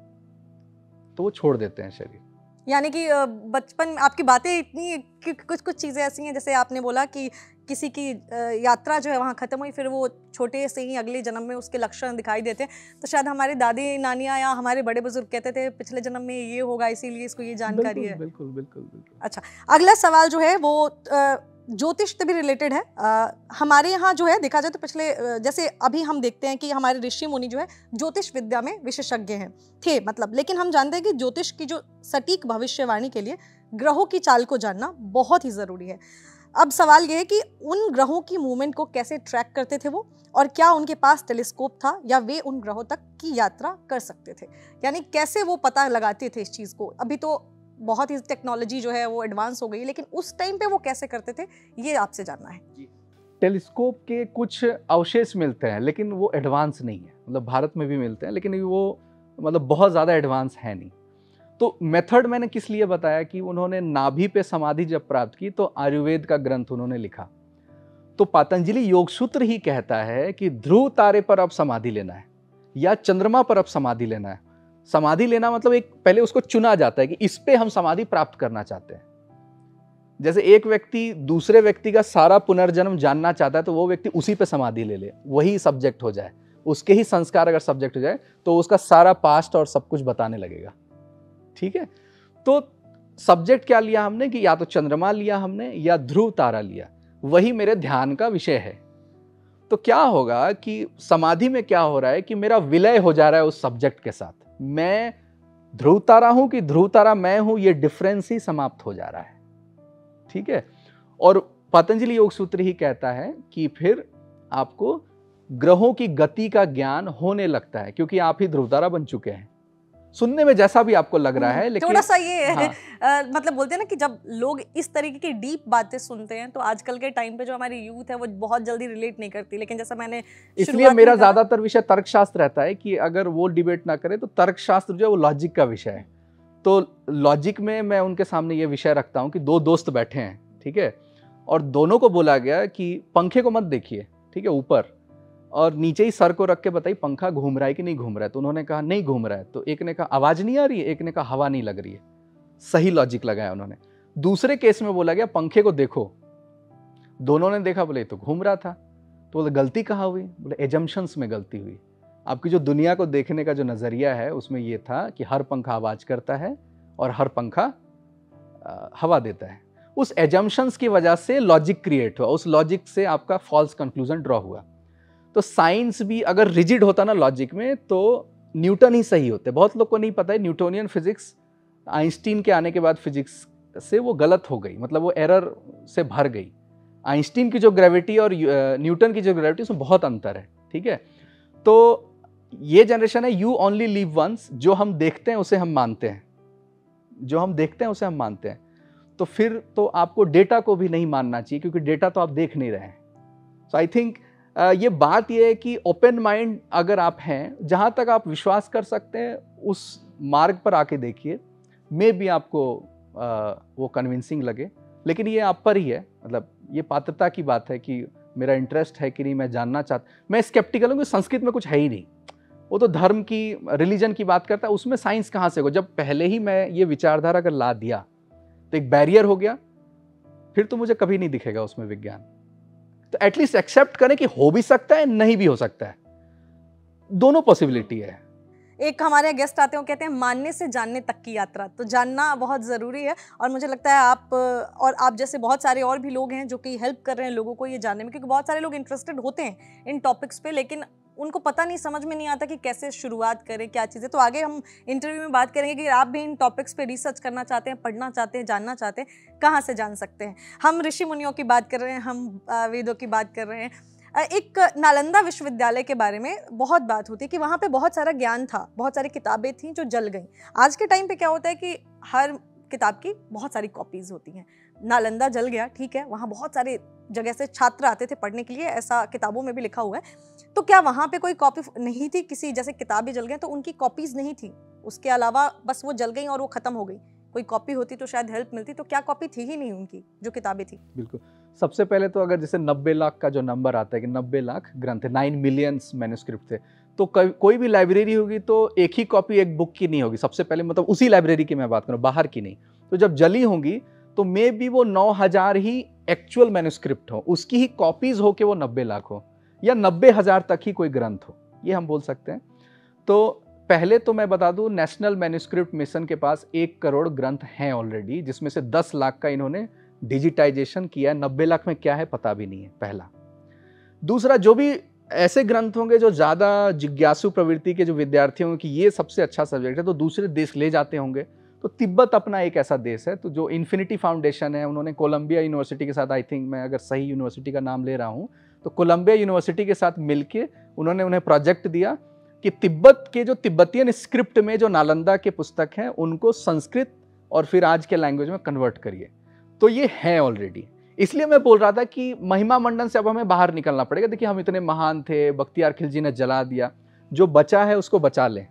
तो वो छोड़ देते हैं शरीर। यानी कि बचपन, आपकी बातें इतनी, कुछ कुछ चीज़ें ऐसी हैं, जैसे आपने बोला कि किसी की यात्रा जो है वहाँ ख़त्म हुई, फिर वो छोटे से ही अगले जन्म में उसके लक्षण दिखाई देते हैं। तो शायद हमारे दादी नानियाँ या हमारे बड़े बुजुर्ग कहते थे पिछले जन्म में ये होगा, इसीलिए इसको ये जानकारी है। बिल्कुल बिल्कुल बिल्कुल। अच्छा, अगला सवाल जो है वो ज्योतिष से भी रिलेटेड है। हमारे यहाँ जो है देखा जाए तो पिछले जैसे अभी हम देखते हैं कि हमारे ऋषि मुनि जो है ज्योतिष विद्या में विशेषज्ञ हैं थे, मतलब, लेकिन हम जानते हैं कि ज्योतिष की जो सटीक भविष्यवाणी के लिए ग्रहों की चाल को जानना बहुत ही ज़रूरी है। अब सवाल ये है कि उन ग्रहों की मूवमेंट को कैसे ट्रैक करते थे वो, और क्या उनके पास टेलीस्कोप था या वे उन ग्रहों तक की यात्रा कर सकते थे, यानी कैसे वो पता लगाते थे इस चीज़ को। अभी तो बहुत ही टेक्नोलॉजी जो है वो एडवांस हो गई, लेकिन उस टाइम पे वो कैसे करते थे, ये आपसे जानना है। टेलीस्कोप के कुछ अवशेष मिलते हैं, लेकिन वो एडवांस नहीं है। मतलब भारत में भी मिलते हैं, लेकिन वो मतलब बहुत ज़्यादा एडवांस है नहीं। तो मेथड मैंने किस लिए बताया कि उन्होंने नाभि पे समाधि जब प्राप्त की तो आयुर्वेद का ग्रंथ उन्होंने लिखा। तो पतंजलि योग सूत्र ही कहता है कि ध्रुव तारे पर अब समाधि लेना है या चंद्रमा पर अब समाधि लेना है। समाधि लेना मतलब एक पहले उसको चुना जाता है कि इस पे हम समाधि प्राप्त करना चाहते हैं। जैसे एक व्यक्ति दूसरे व्यक्ति का सारा पुनर्जन्म जानना चाहता है तो वो व्यक्ति उसी पे समाधि ले, वही सब्जेक्ट हो जाए, उसके ही संस्कार अगर सब्जेक्ट हो जाए तो उसका सारा पास्ट और सब कुछ बताने लगेगा। ठीक है, तो सब्जेक्ट क्या लिया हमने कि या तो चंद्रमा लिया हमने या ध्रुव तारा लिया, वही मेरे ध्यान का विषय है। तो क्या होगा कि समाधि में क्या हो रहा है कि मेरा विलय हो जा रहा है उस सब्जेक्ट के साथ। मैं ध्रुव तारा हूं कि ध्रुव तारा मैं हूं, ये डिफरेंस ही समाप्त हो जा रहा है। ठीक है, और पतंजलि योग सूत्र ही कहता है कि फिर आपको ग्रहों की गति का ज्ञान होने लगता है, क्योंकि आप ही ध्रुव तारा बन चुके हैं। सुनने में जैसा भी आपको लग रहा है, लेकिन थोड़ा सा ये हाँ। मतलब बोलते हैं ना कि जब लोग इस तरीके की डीप बातें सुनते हैं तो आजकल के टाइम पे जो हमारी यूथ है वो बहुत जल्दी रिलेट नहीं करती, लेकिन जैसा मैंने इसलिए मेरा ज्यादातर विषय तर्कशास्त्र रहता है कि अगर वो डिबेट ना करे तो तर्कशास्त्र जो है वो लॉजिक का विषय है। तो लॉजिक में मैं उनके सामने ये विषय रखता हूँ कि दो दोस्त बैठे हैं, ठीक है, और दोनों को बोला गया कि पंखे को मत देखिए, ठीक है, ऊपर, और नीचे ही सर को रख के बताइए पंखा घूम रहा है कि नहीं घूम रहा है। तो उन्होंने कहा नहीं घूम रहा है। तो एक ने कहा आवाज नहीं आ रही है, एक ने कहा हवा नहीं लग रही है। सही लॉजिक लगाया उन्होंने। दूसरे केस में बोला गया पंखे को देखो, दोनों ने देखा, बोले तो घूम रहा था। तो बोले गलती कहाँ हुई? बोले एजम्पशंस में गलती हुई। आपकी जो दुनिया को देखने का जो नजरिया है उसमें यह था कि हर पंखा आवाज करता है और हर पंखा हवा देता है। उस एजम्पशंस की वजह से लॉजिक क्रिएट हुआ, उस लॉजिक से आपका फॉल्स कंक्लूजन ड्रॉ हुआ। तो साइंस भी अगर रिजिड होता ना लॉजिक में तो न्यूटन ही सही होते। बहुत लोग को नहीं पता है न्यूटोनियन फिजिक्स आइंस्टीन के आने के बाद फिजिक्स से वो गलत हो गई, मतलब वो एरर से भर गई। आइंस्टीन की जो ग्रेविटी और न्यूटन की जो ग्रेविटी उसमें बहुत अंतर है, ठीक है। तो ये जनरेशन है यू ओनली लिव वंस, जो हम देखते हैं उसे हम मानते हैं, जो हम देखते हैं उसे हम मानते हैं। तो फिर तो आपको डेटा को भी नहीं मानना चाहिए, क्योंकि डेटा तो आप देख नहीं रहे हैं। सो आई थिंक ये बात ये है कि ओपन माइंड अगर आप हैं, जहाँ तक आप विश्वास कर सकते हैं उस मार्ग पर आके देखिए, मे भी आपको वो कन्विंसिंग लगे, लेकिन ये आप पर ही है। मतलब ये पात्रता की बात है कि मेरा इंटरेस्ट है कि नहीं, मैं जानना चाहता। मैं स्केप्टिकल हूँ कि संस्कृत में कुछ है ही नहीं, वो तो धर्म की रिलीजन की बात करता है, उसमें साइंस कहाँ से होगा। जब पहले ही मैं ये विचारधारा अगर ला दिया तो एक बैरियर हो गया, फिर तो मुझे कभी नहीं दिखेगा उसमें विज्ञान। तो एटलीस्ट एक्सेप्ट करें कि हो भी सकता है, नहीं भी हो सकता है, दोनों पॉसिबिलिटी है। एक हमारे गेस्ट आते हैं, कहते हैं मानने से जानने तक की यात्रा, तो जानना बहुत ज़रूरी है। और मुझे लगता है आप और आप जैसे बहुत सारे और भी लोग हैं जो कि हेल्प कर रहे हैं लोगों को ये जानने में, क्योंकि बहुत सारे लोग इंटरेस्टेड होते हैं इन टॉपिक्स पे, लेकिन उनको पता नहीं, समझ में नहीं आता कि कैसे शुरुआत करें, क्या चीज़ें। तो आगे हम इंटरव्यू में बात करेंगे कि आप भी इन टॉपिक्स पे रिसर्च करना चाहते हैं, पढ़ना चाहते हैं, जानना चाहते हैं, कहाँ से जान सकते हैं। हम ऋषि मुनियों की बात कर रहे हैं, हम वेदों की बात कर रहे हैं। एक नालंदा विश्वविद्यालय के बारे में बहुत बात होती है कि वहाँ पे बहुत सारा ज्ञान था, बहुत सारी किताबें थीं जो जल गईं। आज के टाइम पे क्या होता है कि हर किताब की बहुत सारी कॉपीज़ होती हैं। नालंदा जल गया, ठीक है, वहाँ बहुत सारे जगह से छात्र आते थे पढ़ने के लिए, ऐसा किताबों में भी लिखा हुआ है। तो क्या वहाँ पे कोई कॉपी नहीं थी? किसी जैसे किताबें जल गई तो उनकी कॉपीज़ नहीं थी, उसके अलावा बस वो जल गई और वो ख़त्म हो गई। कोई कॉपी होती तो शायद हेल्प मिलती, तो क्या कॉपी थी ही नहीं उनकी जो किताबें थी? बिल्कुल। सबसे पहले तो अगर जैसे 90 लाख का जो नंबर आता है कि 90 लाख ग्रंथ, 9 मिलियन मैन्युस्क्रिप्ट थे, तो कोई भी लाइब्रेरी होगी तो एक ही कॉपी एक बुक की नहीं होगी। सबसे पहले मतलब उसी लाइब्रेरी की मैं बात करूँ, बाहर की नहीं। तो जब जली होंगी तो मे भी वो 9000 ही एक्चुअल मैन्युस्क्रिप्ट हो, उसकी ही कॉपीज हो के वो 90 लाख हो, या 90,000 तक ही कोई ग्रंथ हो, ये हम बोल सकते हैं। तो पहले तो मैं बता दूं, नेशनल मैन्युस्क्रिप्ट मिशन के पास 1 करोड़ ग्रंथ हैं ऑलरेडी, जिसमें से 10 लाख का इन्होंने डिजिटाइजेशन किया है। 90 लाख में क्या है पता भी नहीं है, पहला। दूसरा, जो भी ऐसे ग्रंथ होंगे जो ज़्यादा जिज्ञासु प्रवृत्ति के जो विद्यार्थी होंगे कि ये सबसे अच्छा सब्जेक्ट है, तो दूसरे देश ले जाते होंगे। तो तिब्बत अपना एक ऐसा देश है, तो जो इन्फिनिटी फाउंडेशन है, उन्होंने कोलंबिया यूनिवर्सिटी के साथ, आई थिंक मैं अगर सही यूनिवर्सिटी का नाम ले रहा हूँ, तो कोलंबिया यूनिवर्सिटी के साथ मिलके उन्होंने उन्हें प्रोजेक्ट दिया कि तिब्बत के जो तिब्बतियन स्क्रिप्ट में जो नालंदा के पुस्तक हैं उनको संस्कृत और फिर आज के लैंग्वेज में कन्वर्ट करिए। तो ये है ऑलरेडी। इसलिए मैं बोल रहा था कि महिमा मंडन से अब हमें बाहर निकलना पड़ेगा। देखिए, हम इतने महान थे, बख्तियार खिलजी ने जला दिया, जो बचा है उसको बचा लें।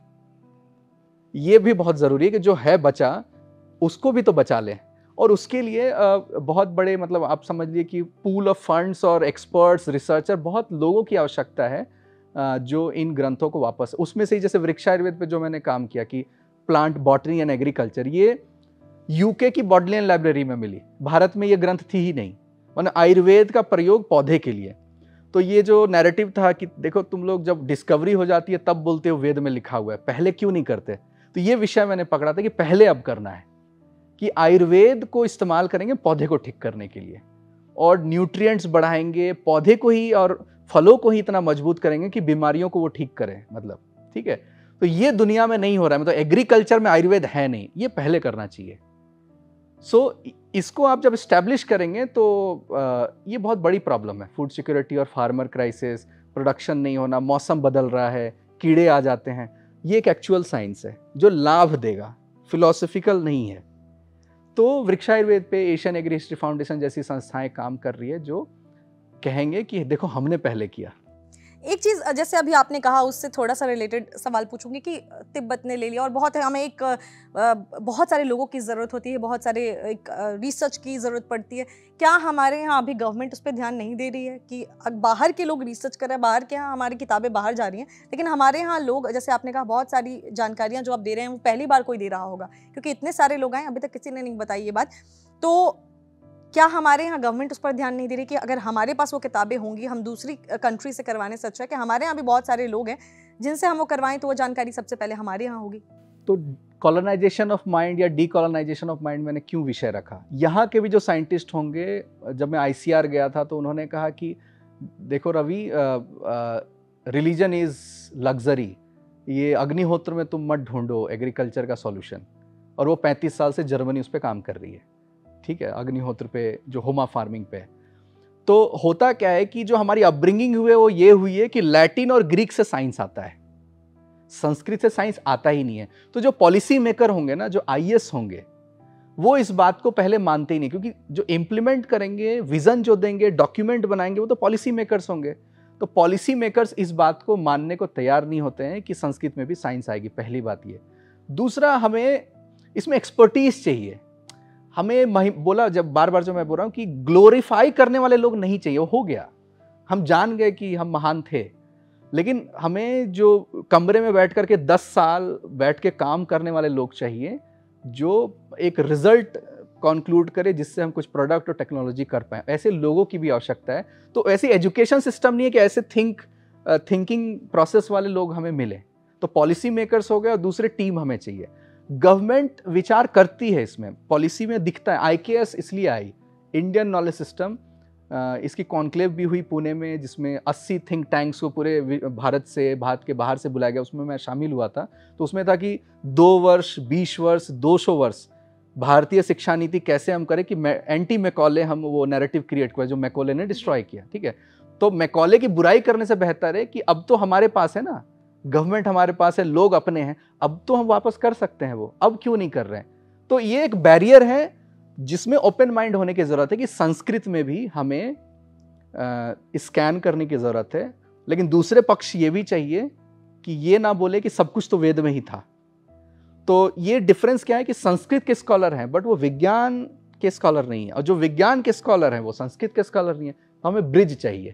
ये भी बहुत ज़रूरी है कि जो है बचा उसको भी तो बचा लें, और उसके लिए बहुत बड़े, मतलब आप समझ लिए कि पूल ऑफ फंड्स और एक्सपर्ट्स, रिसर्चर, बहुत लोगों की आवश्यकता है जो इन ग्रंथों को वापस, उसमें से ही जैसे वृक्षायुर्वेद पे जो मैंने काम किया कि प्लांट बॉटनी एंड एग्रीकल्चर, ये यूके की बॉडलियन लाइब्रेरी में मिली, भारत में ये ग्रंथ थी ही नहीं। मतलब आयुर्वेद का प्रयोग पौधे के लिए। तो ये जो नैरेटिव था कि देखो तुम लोग जब डिस्कवरी हो जाती है तब बोलते हो वेद में लिखा हुआ है, पहले क्यों नहीं करते। तो ये विषय मैंने पकड़ा था कि पहले अब करना है, कि आयुर्वेद को इस्तेमाल करेंगे पौधे को ठीक करने के लिए, और न्यूट्रिएंट्स बढ़ाएंगे पौधे को ही, और फलों को ही इतना मजबूत करेंगे कि बीमारियों को वो ठीक करें, मतलब ठीक है। तो ये दुनिया में नहीं हो रहा है, मतलब एग्रीकल्चर में आयुर्वेद है नहीं, ये पहले करना चाहिए। इसको आप जब इस्टेब्लिश करेंगे तो ये बहुत बड़ी प्रॉब्लम है, फूड सिक्योरिटी और फार्मर क्राइसिस, प्रोडक्शन नहीं होना, मौसम बदल रहा है, कीड़े आ जाते हैं। ये एक एक्चुअल साइंस है जो लाभ देगा, फिलोसफिकल नहीं है। तो वृक्षायुर्वेद पे एशियन एग्री हिस्ट्री फाउंडेशन जैसी संस्थाएं काम कर रही है जो कहेंगे कि देखो हमने पहले किया। एक चीज़ जैसे अभी आपने कहा उससे थोड़ा सा रिलेटेड सवाल पूछूंगी कि तिब्बत ने ले लिया और बहुत है, हमें एक बहुत सारे लोगों की ज़रूरत होती है, बहुत सारे एक रिसर्च की ज़रूरत पड़ती है। क्या हमारे यहाँ अभी गवर्नमेंट उस पर ध्यान नहीं दे रही है कि बाहर के लोग रिसर्च कर रहे हैं, बाहर के यहाँ हमारी किताबें बाहर जा रही हैं, लेकिन हमारे यहाँ लोग, जैसे आपने कहा, बहुत सारी जानकारियाँ जो आप दे रहे हैं वो पहली बार कोई दे रहा होगा, क्योंकि इतने सारे लोग आए, अभी तक किसी ने नहीं बताई ये बात। तो क्या हमारे यहाँ गवर्नमेंट उस पर ध्यान नहीं दे रही कि अगर हमारे पास वो किताबें होंगी, हम दूसरी कंट्री से करवाने से अच्छा है कि हमारे यहाँ भी बहुत सारे लोग हैं जिनसे हम वो करवाएं, तो वो जानकारी सबसे पहले हमारे यहाँ होगी। तो कॉलोनाइजेशन ऑफ माइंड या डीकॉलोनाइजेशन ऑफ माइंड मैंने क्यों विषय रखा? यहाँ के भी जो साइंटिस्ट होंगे, जब मैं ICR गया था तो उन्होंने कहा कि देखो रवि, रिलीजन इज लग्जरी, ये अग्निहोत्र में तुम मत ढूंढो एग्रीकल्चर का सॉल्यूशन। और वो 35 साल से जर्मनी उस पर काम कर रही है, ठीक है, अग्निहोत्र पे, जो होमा फार्मिंग पे। तो होता क्या है कि जो हमारी अपब्रिंगिंग हुई है वो ये हुई है कि लैटिन और ग्रीक से साइंस आता है, संस्कृत से साइंस आता ही नहीं है। तो जो पॉलिसी मेकर होंगे ना, जो IAS होंगे, वो इस बात को पहले मानते ही नहीं, क्योंकि जो इम्प्लीमेंट करेंगे, विजन जो देंगे, डॉक्यूमेंट बनाएंगे, वो तो पॉलिसी मेकर्स होंगे। तो पॉलिसी मेकर्स इस बात को मानने को तैयार नहीं होते हैं कि संस्कृत में भी साइंस आएगी, पहली बात ये। दूसरा, हमें इसमें एक्सपर्टीज चाहिए। हमें बोला, जब बार बार जो मैं बोल रहा हूँ कि ग्लोरीफाई करने वाले लोग नहीं चाहिए, वो हो गया, हम जान गए कि हम महान थे। लेकिन हमें जो कमरे में बैठ करके 10 साल बैठ के काम करने वाले लोग चाहिए, जो एक रिजल्ट कंक्लूड करे जिससे हम कुछ प्रोडक्ट और टेक्नोलॉजी कर पाए। ऐसे लोगों की भी आवश्यकता है। तो ऐसी एजुकेशन सिस्टम नहीं है कि ऐसे थिंकिंग प्रोसेस वाले लोग हमें मिले। तो पॉलिसी मेकर्स हो गए और दूसरे टीम हमें चाहिए। गवर्नमेंट विचार करती है इसमें, पॉलिसी में दिखता है। IKS इसलिए आई, इंडियन नॉलेज सिस्टम, इसकी कॉन्क्लेव भी हुई पुणे में, जिसमें 80 थिंक टैंक्स को पूरे भारत के बाहर से बुलाया गया। उसमें मैं शामिल हुआ था। तो उसमें था कि 2 वर्ष, 20 वर्ष, 200 वर्ष भारतीय शिक्षा नीति कैसे हम करें कि एंटी मैकॉले हम वो नैरेटिव क्रिएट करें जो मैकॉले ने डिस्ट्रॉय किया, ठीक है। तो मैकॉले की बुराई करने से बेहतर है कि अब तो हमारे पास है ना, गवर्नमेंट हमारे पास है, लोग अपने हैं, अब तो हम वापस कर सकते हैं वो, अब क्यों नहीं कर रहे हैं? तो ये एक बैरियर है जिसमें ओपन माइंड होने की ज़रूरत है कि संस्कृत में भी हमें स्कैन करने की ज़रूरत है। लेकिन दूसरे पक्ष ये भी चाहिए कि ये ना बोले कि सब कुछ तो वेद में ही था। तो ये डिफरेंस क्या है कि संस्कृत के स्कॉलर हैं बट वो विज्ञान के स्कॉलर नहीं है, और जो विज्ञान के स्कॉलर हैं वो संस्कृत के स्कॉलर नहीं है। तो हमें ब्रिज चाहिए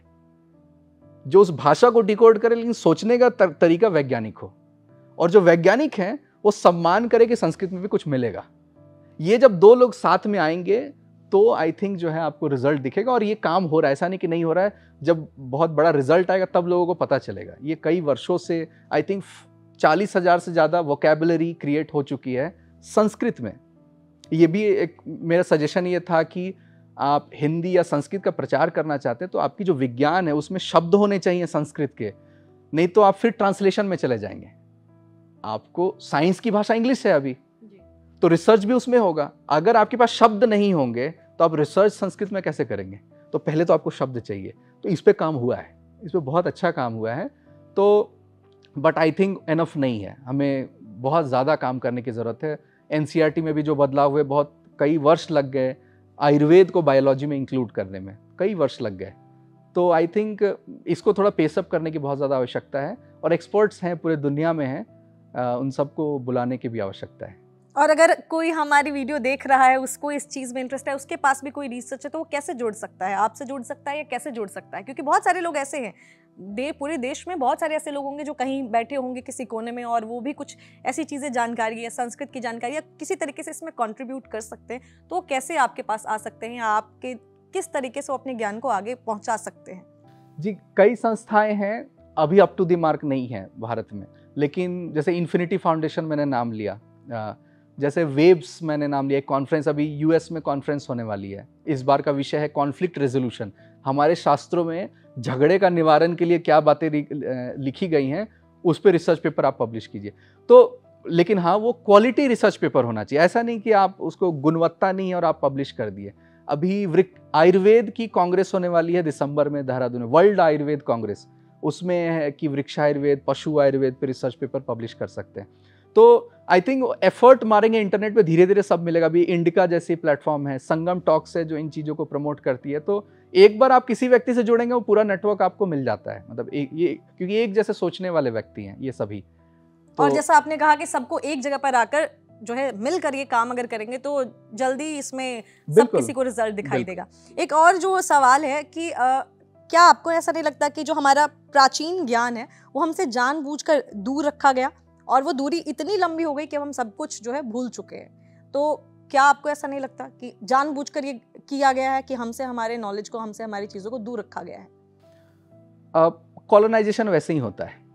जो उस भाषा को डिकोड करे लेकिन सोचने का तरीका वैज्ञानिक हो, और जो वैज्ञानिक हैं वो सम्मान करे कि संस्कृत में भी कुछ मिलेगा। ये जब 2 लोग साथ में आएंगे तो आई थिंक जो है आपको रिजल्ट दिखेगा। और ये काम हो रहा है, ऐसा नहीं कि नहीं हो रहा है। जब बहुत बड़ा रिजल्ट आएगा तब लोगों को पता चलेगा। ये कई वर्षों से आई थिंक 40,000 से ज़्यादा वोकैबुलरी क्रिएट हो चुकी है संस्कृत में। ये भी एक मेरा सजेशन ये था कि आप हिंदी या संस्कृत का प्रचार करना चाहते हैं तो आपकी जो विज्ञान है उसमें शब्द होने चाहिए संस्कृत के, नहीं तो आप फिर ट्रांसलेशन में चले जाएंगे। आपको साइंस की भाषा इंग्लिश है अभी, तो रिसर्च भी उसमें होगा। अगर आपके पास शब्द नहीं होंगे तो आप रिसर्च संस्कृत में कैसे करेंगे? तो पहले तो आपको शब्द चाहिए। तो इस पे काम हुआ है, इस पे बहुत अच्छा काम हुआ है। तो बट आई थिंक एनफ नहीं है, हमें बहुत ज़्यादा काम करने की ज़रूरत है। NCERT में भी जो बदलाव हुए, बहुत कई वर्ष लग गए। आयुर्वेद को बायोलॉजी में इंक्लूड करने में कई वर्ष लग गए। तो आई थिंक इसको थोड़ा पेसअप करने की बहुत ज़्यादा आवश्यकता है, और एक्सपर्ट्स हैं पूरे दुनिया में हैं, उन सबको बुलाने की भी आवश्यकता है। और अगर कोई हमारी वीडियो देख रहा है, उसको इस चीज़ में इंटरेस्ट है, उसके पास भी कोई रिसर्च है, तो वो कैसे जुड़ सकता है? आपसे जुड़ सकता है या कैसे जुड़ सकता है? क्योंकि बहुत सारे लोग ऐसे हैं, पूरे देश में बहुत सारे ऐसे लोग होंगे जो कहीं बैठे होंगे किसी कोने में, और वो भी कुछ ऐसी चीज़ें, जानकारी या संस्कृत की जानकारी या किसी तरीके से इसमें कंट्रीब्यूट कर सकते हैं। तो वो कैसे आपके पास आ सकते हैं, या आपके किस तरीके से वो अपने ज्ञान को आगे पहुँचा सकते हैं? जी, कई संस्थाएँ हैं, अभी अप टू द मार्क नहीं है भारत में, लेकिन जैसे इन्फिनिटी फाउंडेशन मैंने नाम लिया, जैसे वेव्स मैंने नाम लिया। एक कॉन्फ्रेंस अभी US में कॉन्फ्रेंस होने वाली है। इस बार का विषय है कॉन्फ्लिक्ट रेजोल्यूशन। हमारे शास्त्रों में झगड़े का निवारण के लिए क्या बातें लिखी गई हैं, उस पर रिसर्च पेपर आप पब्लिश कीजिए। तो लेकिन हाँ वो क्वालिटी रिसर्च पेपर होना चाहिए, ऐसा नहीं कि आप उसको गुणवत्ता नहीं है और आप पब्लिश कर दिए। अभी आयुर्वेद की कांग्रेस होने वाली है दिसंबर में देहरादून में, वर्ल्ड आयुर्वेद कांग्रेस, उसमें है कि वृक्ष आयुर्वेद, पशु आयुर्वेद पे रिसर्च पेपर पब्लिश कर सकते हैं। तो आई थिंक एफर्ट मारेंगे इंटरनेट पे, धीरे धीरे सब मिलेगा। अभी इंडिका जैसी प्लेटफॉर्म है, संगम टॉक्स है जो इन चीज़ों को प्रमोट करती है, तो एक बार आप किसी व्यक्ति से जुड़ेंगे वो पूरा नेटवर्क आपको मिल जाता है, मतलब ये क्योंकि एक जैसे सोचने वाले व्यक्ति हैं ये सभी। तो और जैसा आपने कहा कि सबको एक जगह पर आकर जो है मिलकर ये काम अगर करेंगे तो जल्दी इसमें सब किसी को रिजल्ट दिखाई देगा। एक और जो सवाल है कि क्या आपको ऐसा नहीं लगता कि जो हमारा प्राचीन ज्ञान है वो हमसे जानबूझकर दूर रखा गया और वो दूरी इतनी लंबी हो गई कि अब हम सब कुछ जो है भूल चुके हैं? तो क्या आपको ऐसा नहीं लगता कि जानबूझकर ये किया गया है कि हमसे हमारे नॉलेज को, हमसे हमारी चीज़ों को दूर रखा गया है? कॉलोनाइजेशन वैसे ही होता है।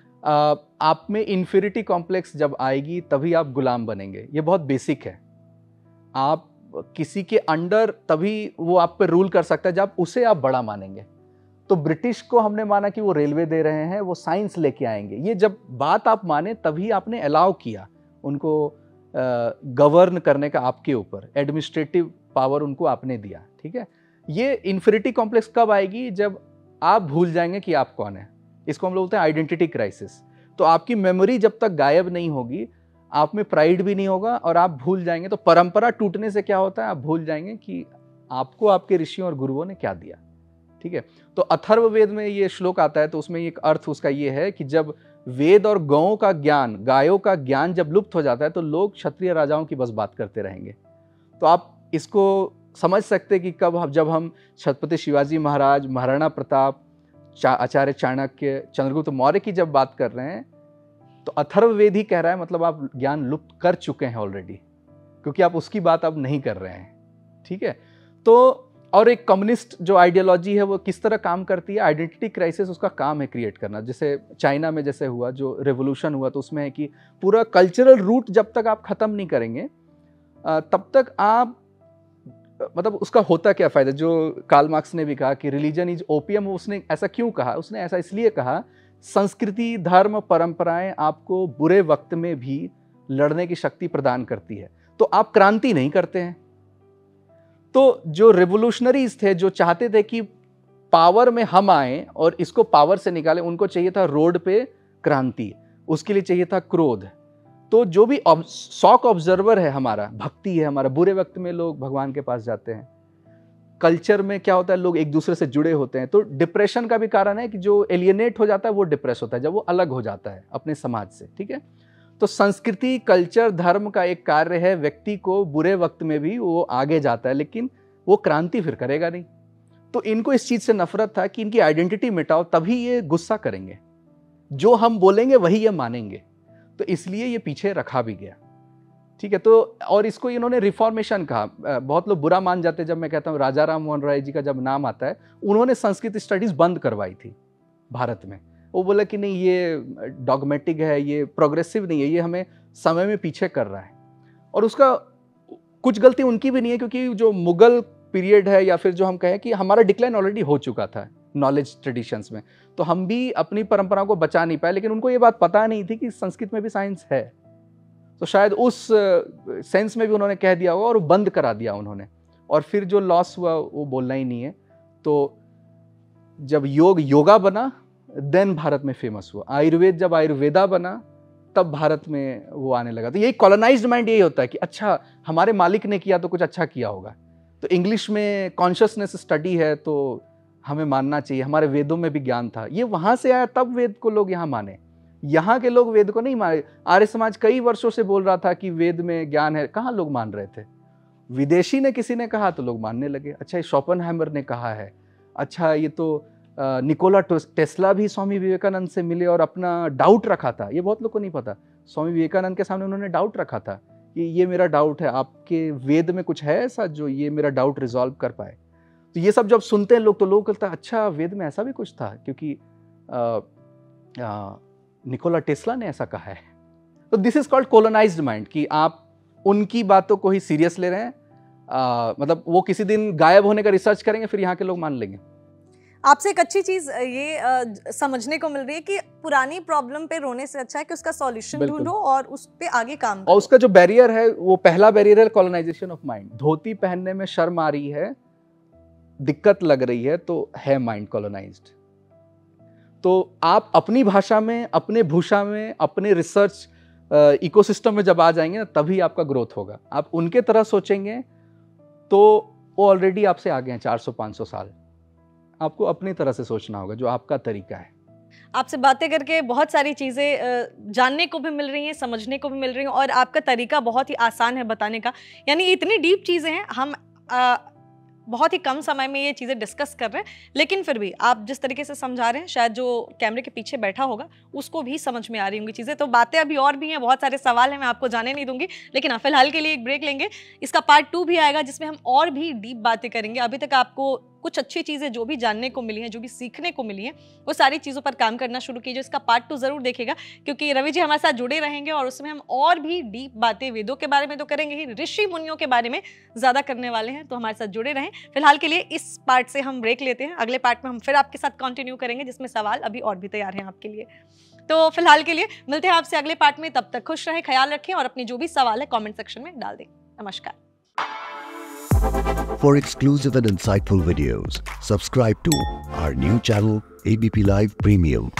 आप में इन्फीरिटी कॉम्प्लेक्स जब आएगी तभी आप गुलाम बनेंगे, ये बहुत बेसिक है। आप किसी के अंडर तभी वो आप पे रूल कर सकता है जब उसे आप बड़ा मानेंगे। तो ब्रिटिश को हमने माना कि वो रेलवे दे रहे हैं, वो साइंस लेके आएंगे, ये जब बात आप माने तभी आपने अलाउ किया उनको गवर्न करने का आपके ऊपर, एडमिनिस्ट्रेटिव पावर उनको आपने दिया, ठीक है। ये इन्फीरिटी कॉम्प्लेक्स कब आएगी? जब आप भूल जाएंगे कि आप कौन है। इसको हम लोग बोलते हैं आइडेंटिटी क्राइसिस। तो आपकी मेमोरी जब तक गायब नहीं होगी, आप में प्राइड भी नहीं होगा और आप भूल जाएंगे। तो परंपरा टूटने से क्या होता है, आप भूल जाएंगे कि आपको आपके ऋषियों और गुरुओं ने क्या दिया, ठीक है। तो अथर्ववेद में ये श्लोक आता है, तो उसमें एक अर्थ उसका ये है कि जब वेद और गौओं का ज्ञान, गायों का ज्ञान जब लुप्त हो जाता है तो लोग क्षत्रिय राजाओं की बस बात करते रहेंगे। तो आप इसको समझ सकते हैं कि जब हम छत्रपति शिवाजी महाराज, महाराणा प्रताप, आचार्य चाणक्य, चंद्रगुप्त मौर्य की जब बात कर रहे हैं तो अथर्ववेद ही कह रहा है, मतलब आप ज्ञान लुप्त कर चुके हैं ऑलरेडी, क्योंकि आप उसकी बात अब नहीं कर रहे हैं, ठीक है। तो और एक कम्युनिस्ट जो आइडियोलॉजी है वो किस तरह काम करती है, आइडेंटिटी क्राइसिस उसका काम है क्रिएट करना। जैसे चाइना में जैसे हुआ, जो रेवोल्यूशन हुआ, तो उसमें है कि पूरा कल्चरल रूट जब तक आप खत्म नहीं करेंगे तब तक आप, मतलब उसका होता क्या फायदा। जो कार्ल मार्क्स ने भी कहा कि रिलीजन इज ओपियम, उसने ऐसा क्यों कहा? उसने ऐसा इसलिए कहा, संस्कृति, धर्म, परंपराएं आपको बुरे वक्त में भी लड़ने की शक्ति प्रदान करती है। तो आप क्रांति नहीं करते हैं। तो जो रेवोल्यूशनरीज थे, जो चाहते थे कि पावर में हम आए और इसको पावर से निकालें, उनको चाहिए था रोड पे क्रांति, उसके लिए चाहिए था क्रोध। तो जो भी शॉक ऑब्जर्वर है हमारा, भक्ति है हमारा, बुरे वक्त में लोग भगवान के पास जाते हैं। कल्चर में क्या होता है, लोग एक दूसरे से जुड़े होते हैं। तो डिप्रेशन का भी कारण है कि जो एलियनेट हो जाता है वो डिप्रेस होता है जब वो अलग हो जाता है अपने समाज से, ठीक है। तो संस्कृति, कल्चर, धर्म का एक कार्य है व्यक्ति को बुरे वक्त में भी वो आगे जाता है, लेकिन वो क्रांति फिर करेगा नहीं। तो इनको इस चीज से नफरत था कि इनकी आइडेंटिटी मिटाओ तभी ये गुस्सा करेंगे, जो हम बोलेंगे वही ये मानेंगे। तो इसलिए ये पीछे रखा भी गया, ठीक है। तो और इसको इन्होंने रिफॉर्मेशन कहा। बहुत लोग बुरा मान जाते हैं जब मैं कहता हूँ राजा राम मोहन राय जी का जब नाम आता है, उन्होंने संस्कृत स्टडीज बंद करवाई थी भारत में। वो बोला कि नहीं, ये डॉगमेटिक है, ये प्रोग्रेसिव नहीं है, ये हमें समय में पीछे कर रहा है। और उसका कुछ गलती उनकी भी नहीं है, क्योंकि जो मुगल पीरियड है या फिर जो हम कहें कि हमारा डिक्लाइन ऑलरेडी हो चुका था नॉलेज ट्रेडिशंस में, तो हम भी अपनी परंपराओं को बचा नहीं पाए। लेकिन उनको ये बात पता नहीं थी कि संस्कृत में भी साइंस है, तो शायद उस सेंस में भी उन्होंने कह दिया होगा और वो बंद करा दिया उन्होंने। और फिर जो लॉस हुआ वो बोलना ही नहीं है। तो जब योग योगा बना, देन भारत में फेमस हुआ। आयुर्वेद जब आयुर्वेदा बना, तब भारत में वो आने लगा। तो यही कॉलोनाइज्ड माइंड यही होता है कि अच्छा हमारे मालिक ने किया तो कुछ अच्छा किया होगा। तो इंग्लिश में कॉन्शियसनेस स्टडी है तो हमें मानना चाहिए, हमारे वेदों में भी ज्ञान था। ये वहां से आया, तब वेद को लोग यहाँ माने। यहाँ के लोग वेद को नहीं माने। आर्य समाज कई वर्षों से बोल रहा था कि वेद में ज्ञान है, कहाँ लोग मान रहे थे। विदेशी ने किसी ने कहा तो लोग मानने लगे। अच्छा ये शोपेनहाइमर ने कहा है, अच्छा ये तो निकोला टेस्ला भी स्वामी विवेकानंद से मिले और अपना डाउट रखा था। ये बहुत लोग को नहीं पता। स्वामी विवेकानंद के सामने उन्होंने डाउट रखा था कि ये मेरा डाउट है, आपके वेद में कुछ है ऐसा जो ये मेरा डाउट रिजॉल्व कर पाए। तो ये सब जब सुनते हैं लोग तो लोग कहते हैं अच्छा वेद में ऐसा भी कुछ था, क्योंकि निकोला टेस्ला ने ऐसा कहा है। तो this is called colonised mind, कि आप उनकी बातों को ही सीरियस ले रहे हैं। मतलब वो किसी दिन गायब होने का रिसर्च करेंगे, फिर यहाँ के लोग मान लेंगे। आपसे एक अच्छी चीज ये समझने को मिल रही है कि पुरानी प्रॉब्लम पे रोने से अच्छा है कि उसका सॉल्यूशन ढूंढो और उस पे आगे काम करो। और उसका जो बैरियर है, वो पहला बैरियर है कॉलोनाइजेशन ऑफ माइंड। धोती पहनने में शर्म आ रही है, दिक्कत लग रही है, तो है माइंड कॉलोनाइज्ड। तो आप अपनी भाषा में, अपने भूषा में, अपने रिसर्च इकोसिस्टम में जब आ जाएंगे ना, तभी आपका ग्रोथ होगा। आप उनके तरह सोचेंगे तो वो ऑलरेडी आपसे आगे हैं 400-500 साल। आपको अपनी तरह से सोचना होगा, जो आपका तरीका है। आपसे बातें करके बहुत सारी चीज़ें जानने को भी मिल रही हैं, समझने को भी मिल रही हैं, और आपका तरीका बहुत ही आसान है बताने का। यानी इतनी डीप चीज़ें हैं, हम बहुत ही कम समय में ये चीज़ें डिस्कस कर रहे हैं, लेकिन फिर भी आप जिस तरीके से समझा रहे हैं, शायद जो कैमरे के पीछे बैठा होगा उसको भी समझ में आ रही होंगी चीज़ें। तो बातें अभी और भी हैं, बहुत सारे सवाल हैं, मैं आपको जाने नहीं दूंगी, लेकिन फिलहाल के लिए एक ब्रेक लेंगे। इसका पार्ट 2 भी आएगा, जिसमें हम और भी डीप बातें करेंगे। अभी तक आपको कुछ अच्छी चीज़ें जो भी जानने को मिली हैं, जो भी सीखने को मिली हैं, वो सारी चीज़ों पर काम करना शुरू कीजिए। इसका पार्ट 2 ज़रूर देखिएगा, क्योंकि रवि जी हमारे साथ जुड़े रहेंगे और उसमें हम और भी डीप बातें वेदों के बारे में तो करेंगे ही, ऋषि मुनियों के बारे में ज़्यादा करने वाले हैं। तो हमारे साथ जुड़े रहें। फिलहाल के लिए इस पार्ट से हम ब्रेक लेते हैं, अगले पार्ट में हम फिर आपके साथ कंटिन्यू करेंगे, जिसमें सवाल अभी और भी तैयार हैं आपके लिए। तो फिलहाल के लिए मिलते हैं आपसे अगले पार्ट में। तब तक खुश रहें, ख्याल रखें और अपने जो भी सवाल है कमेंट सेक्शन में डाल दें। नमस्कार। For exclusive and insightful videos, subscribe to our new channel ABP Live Premium.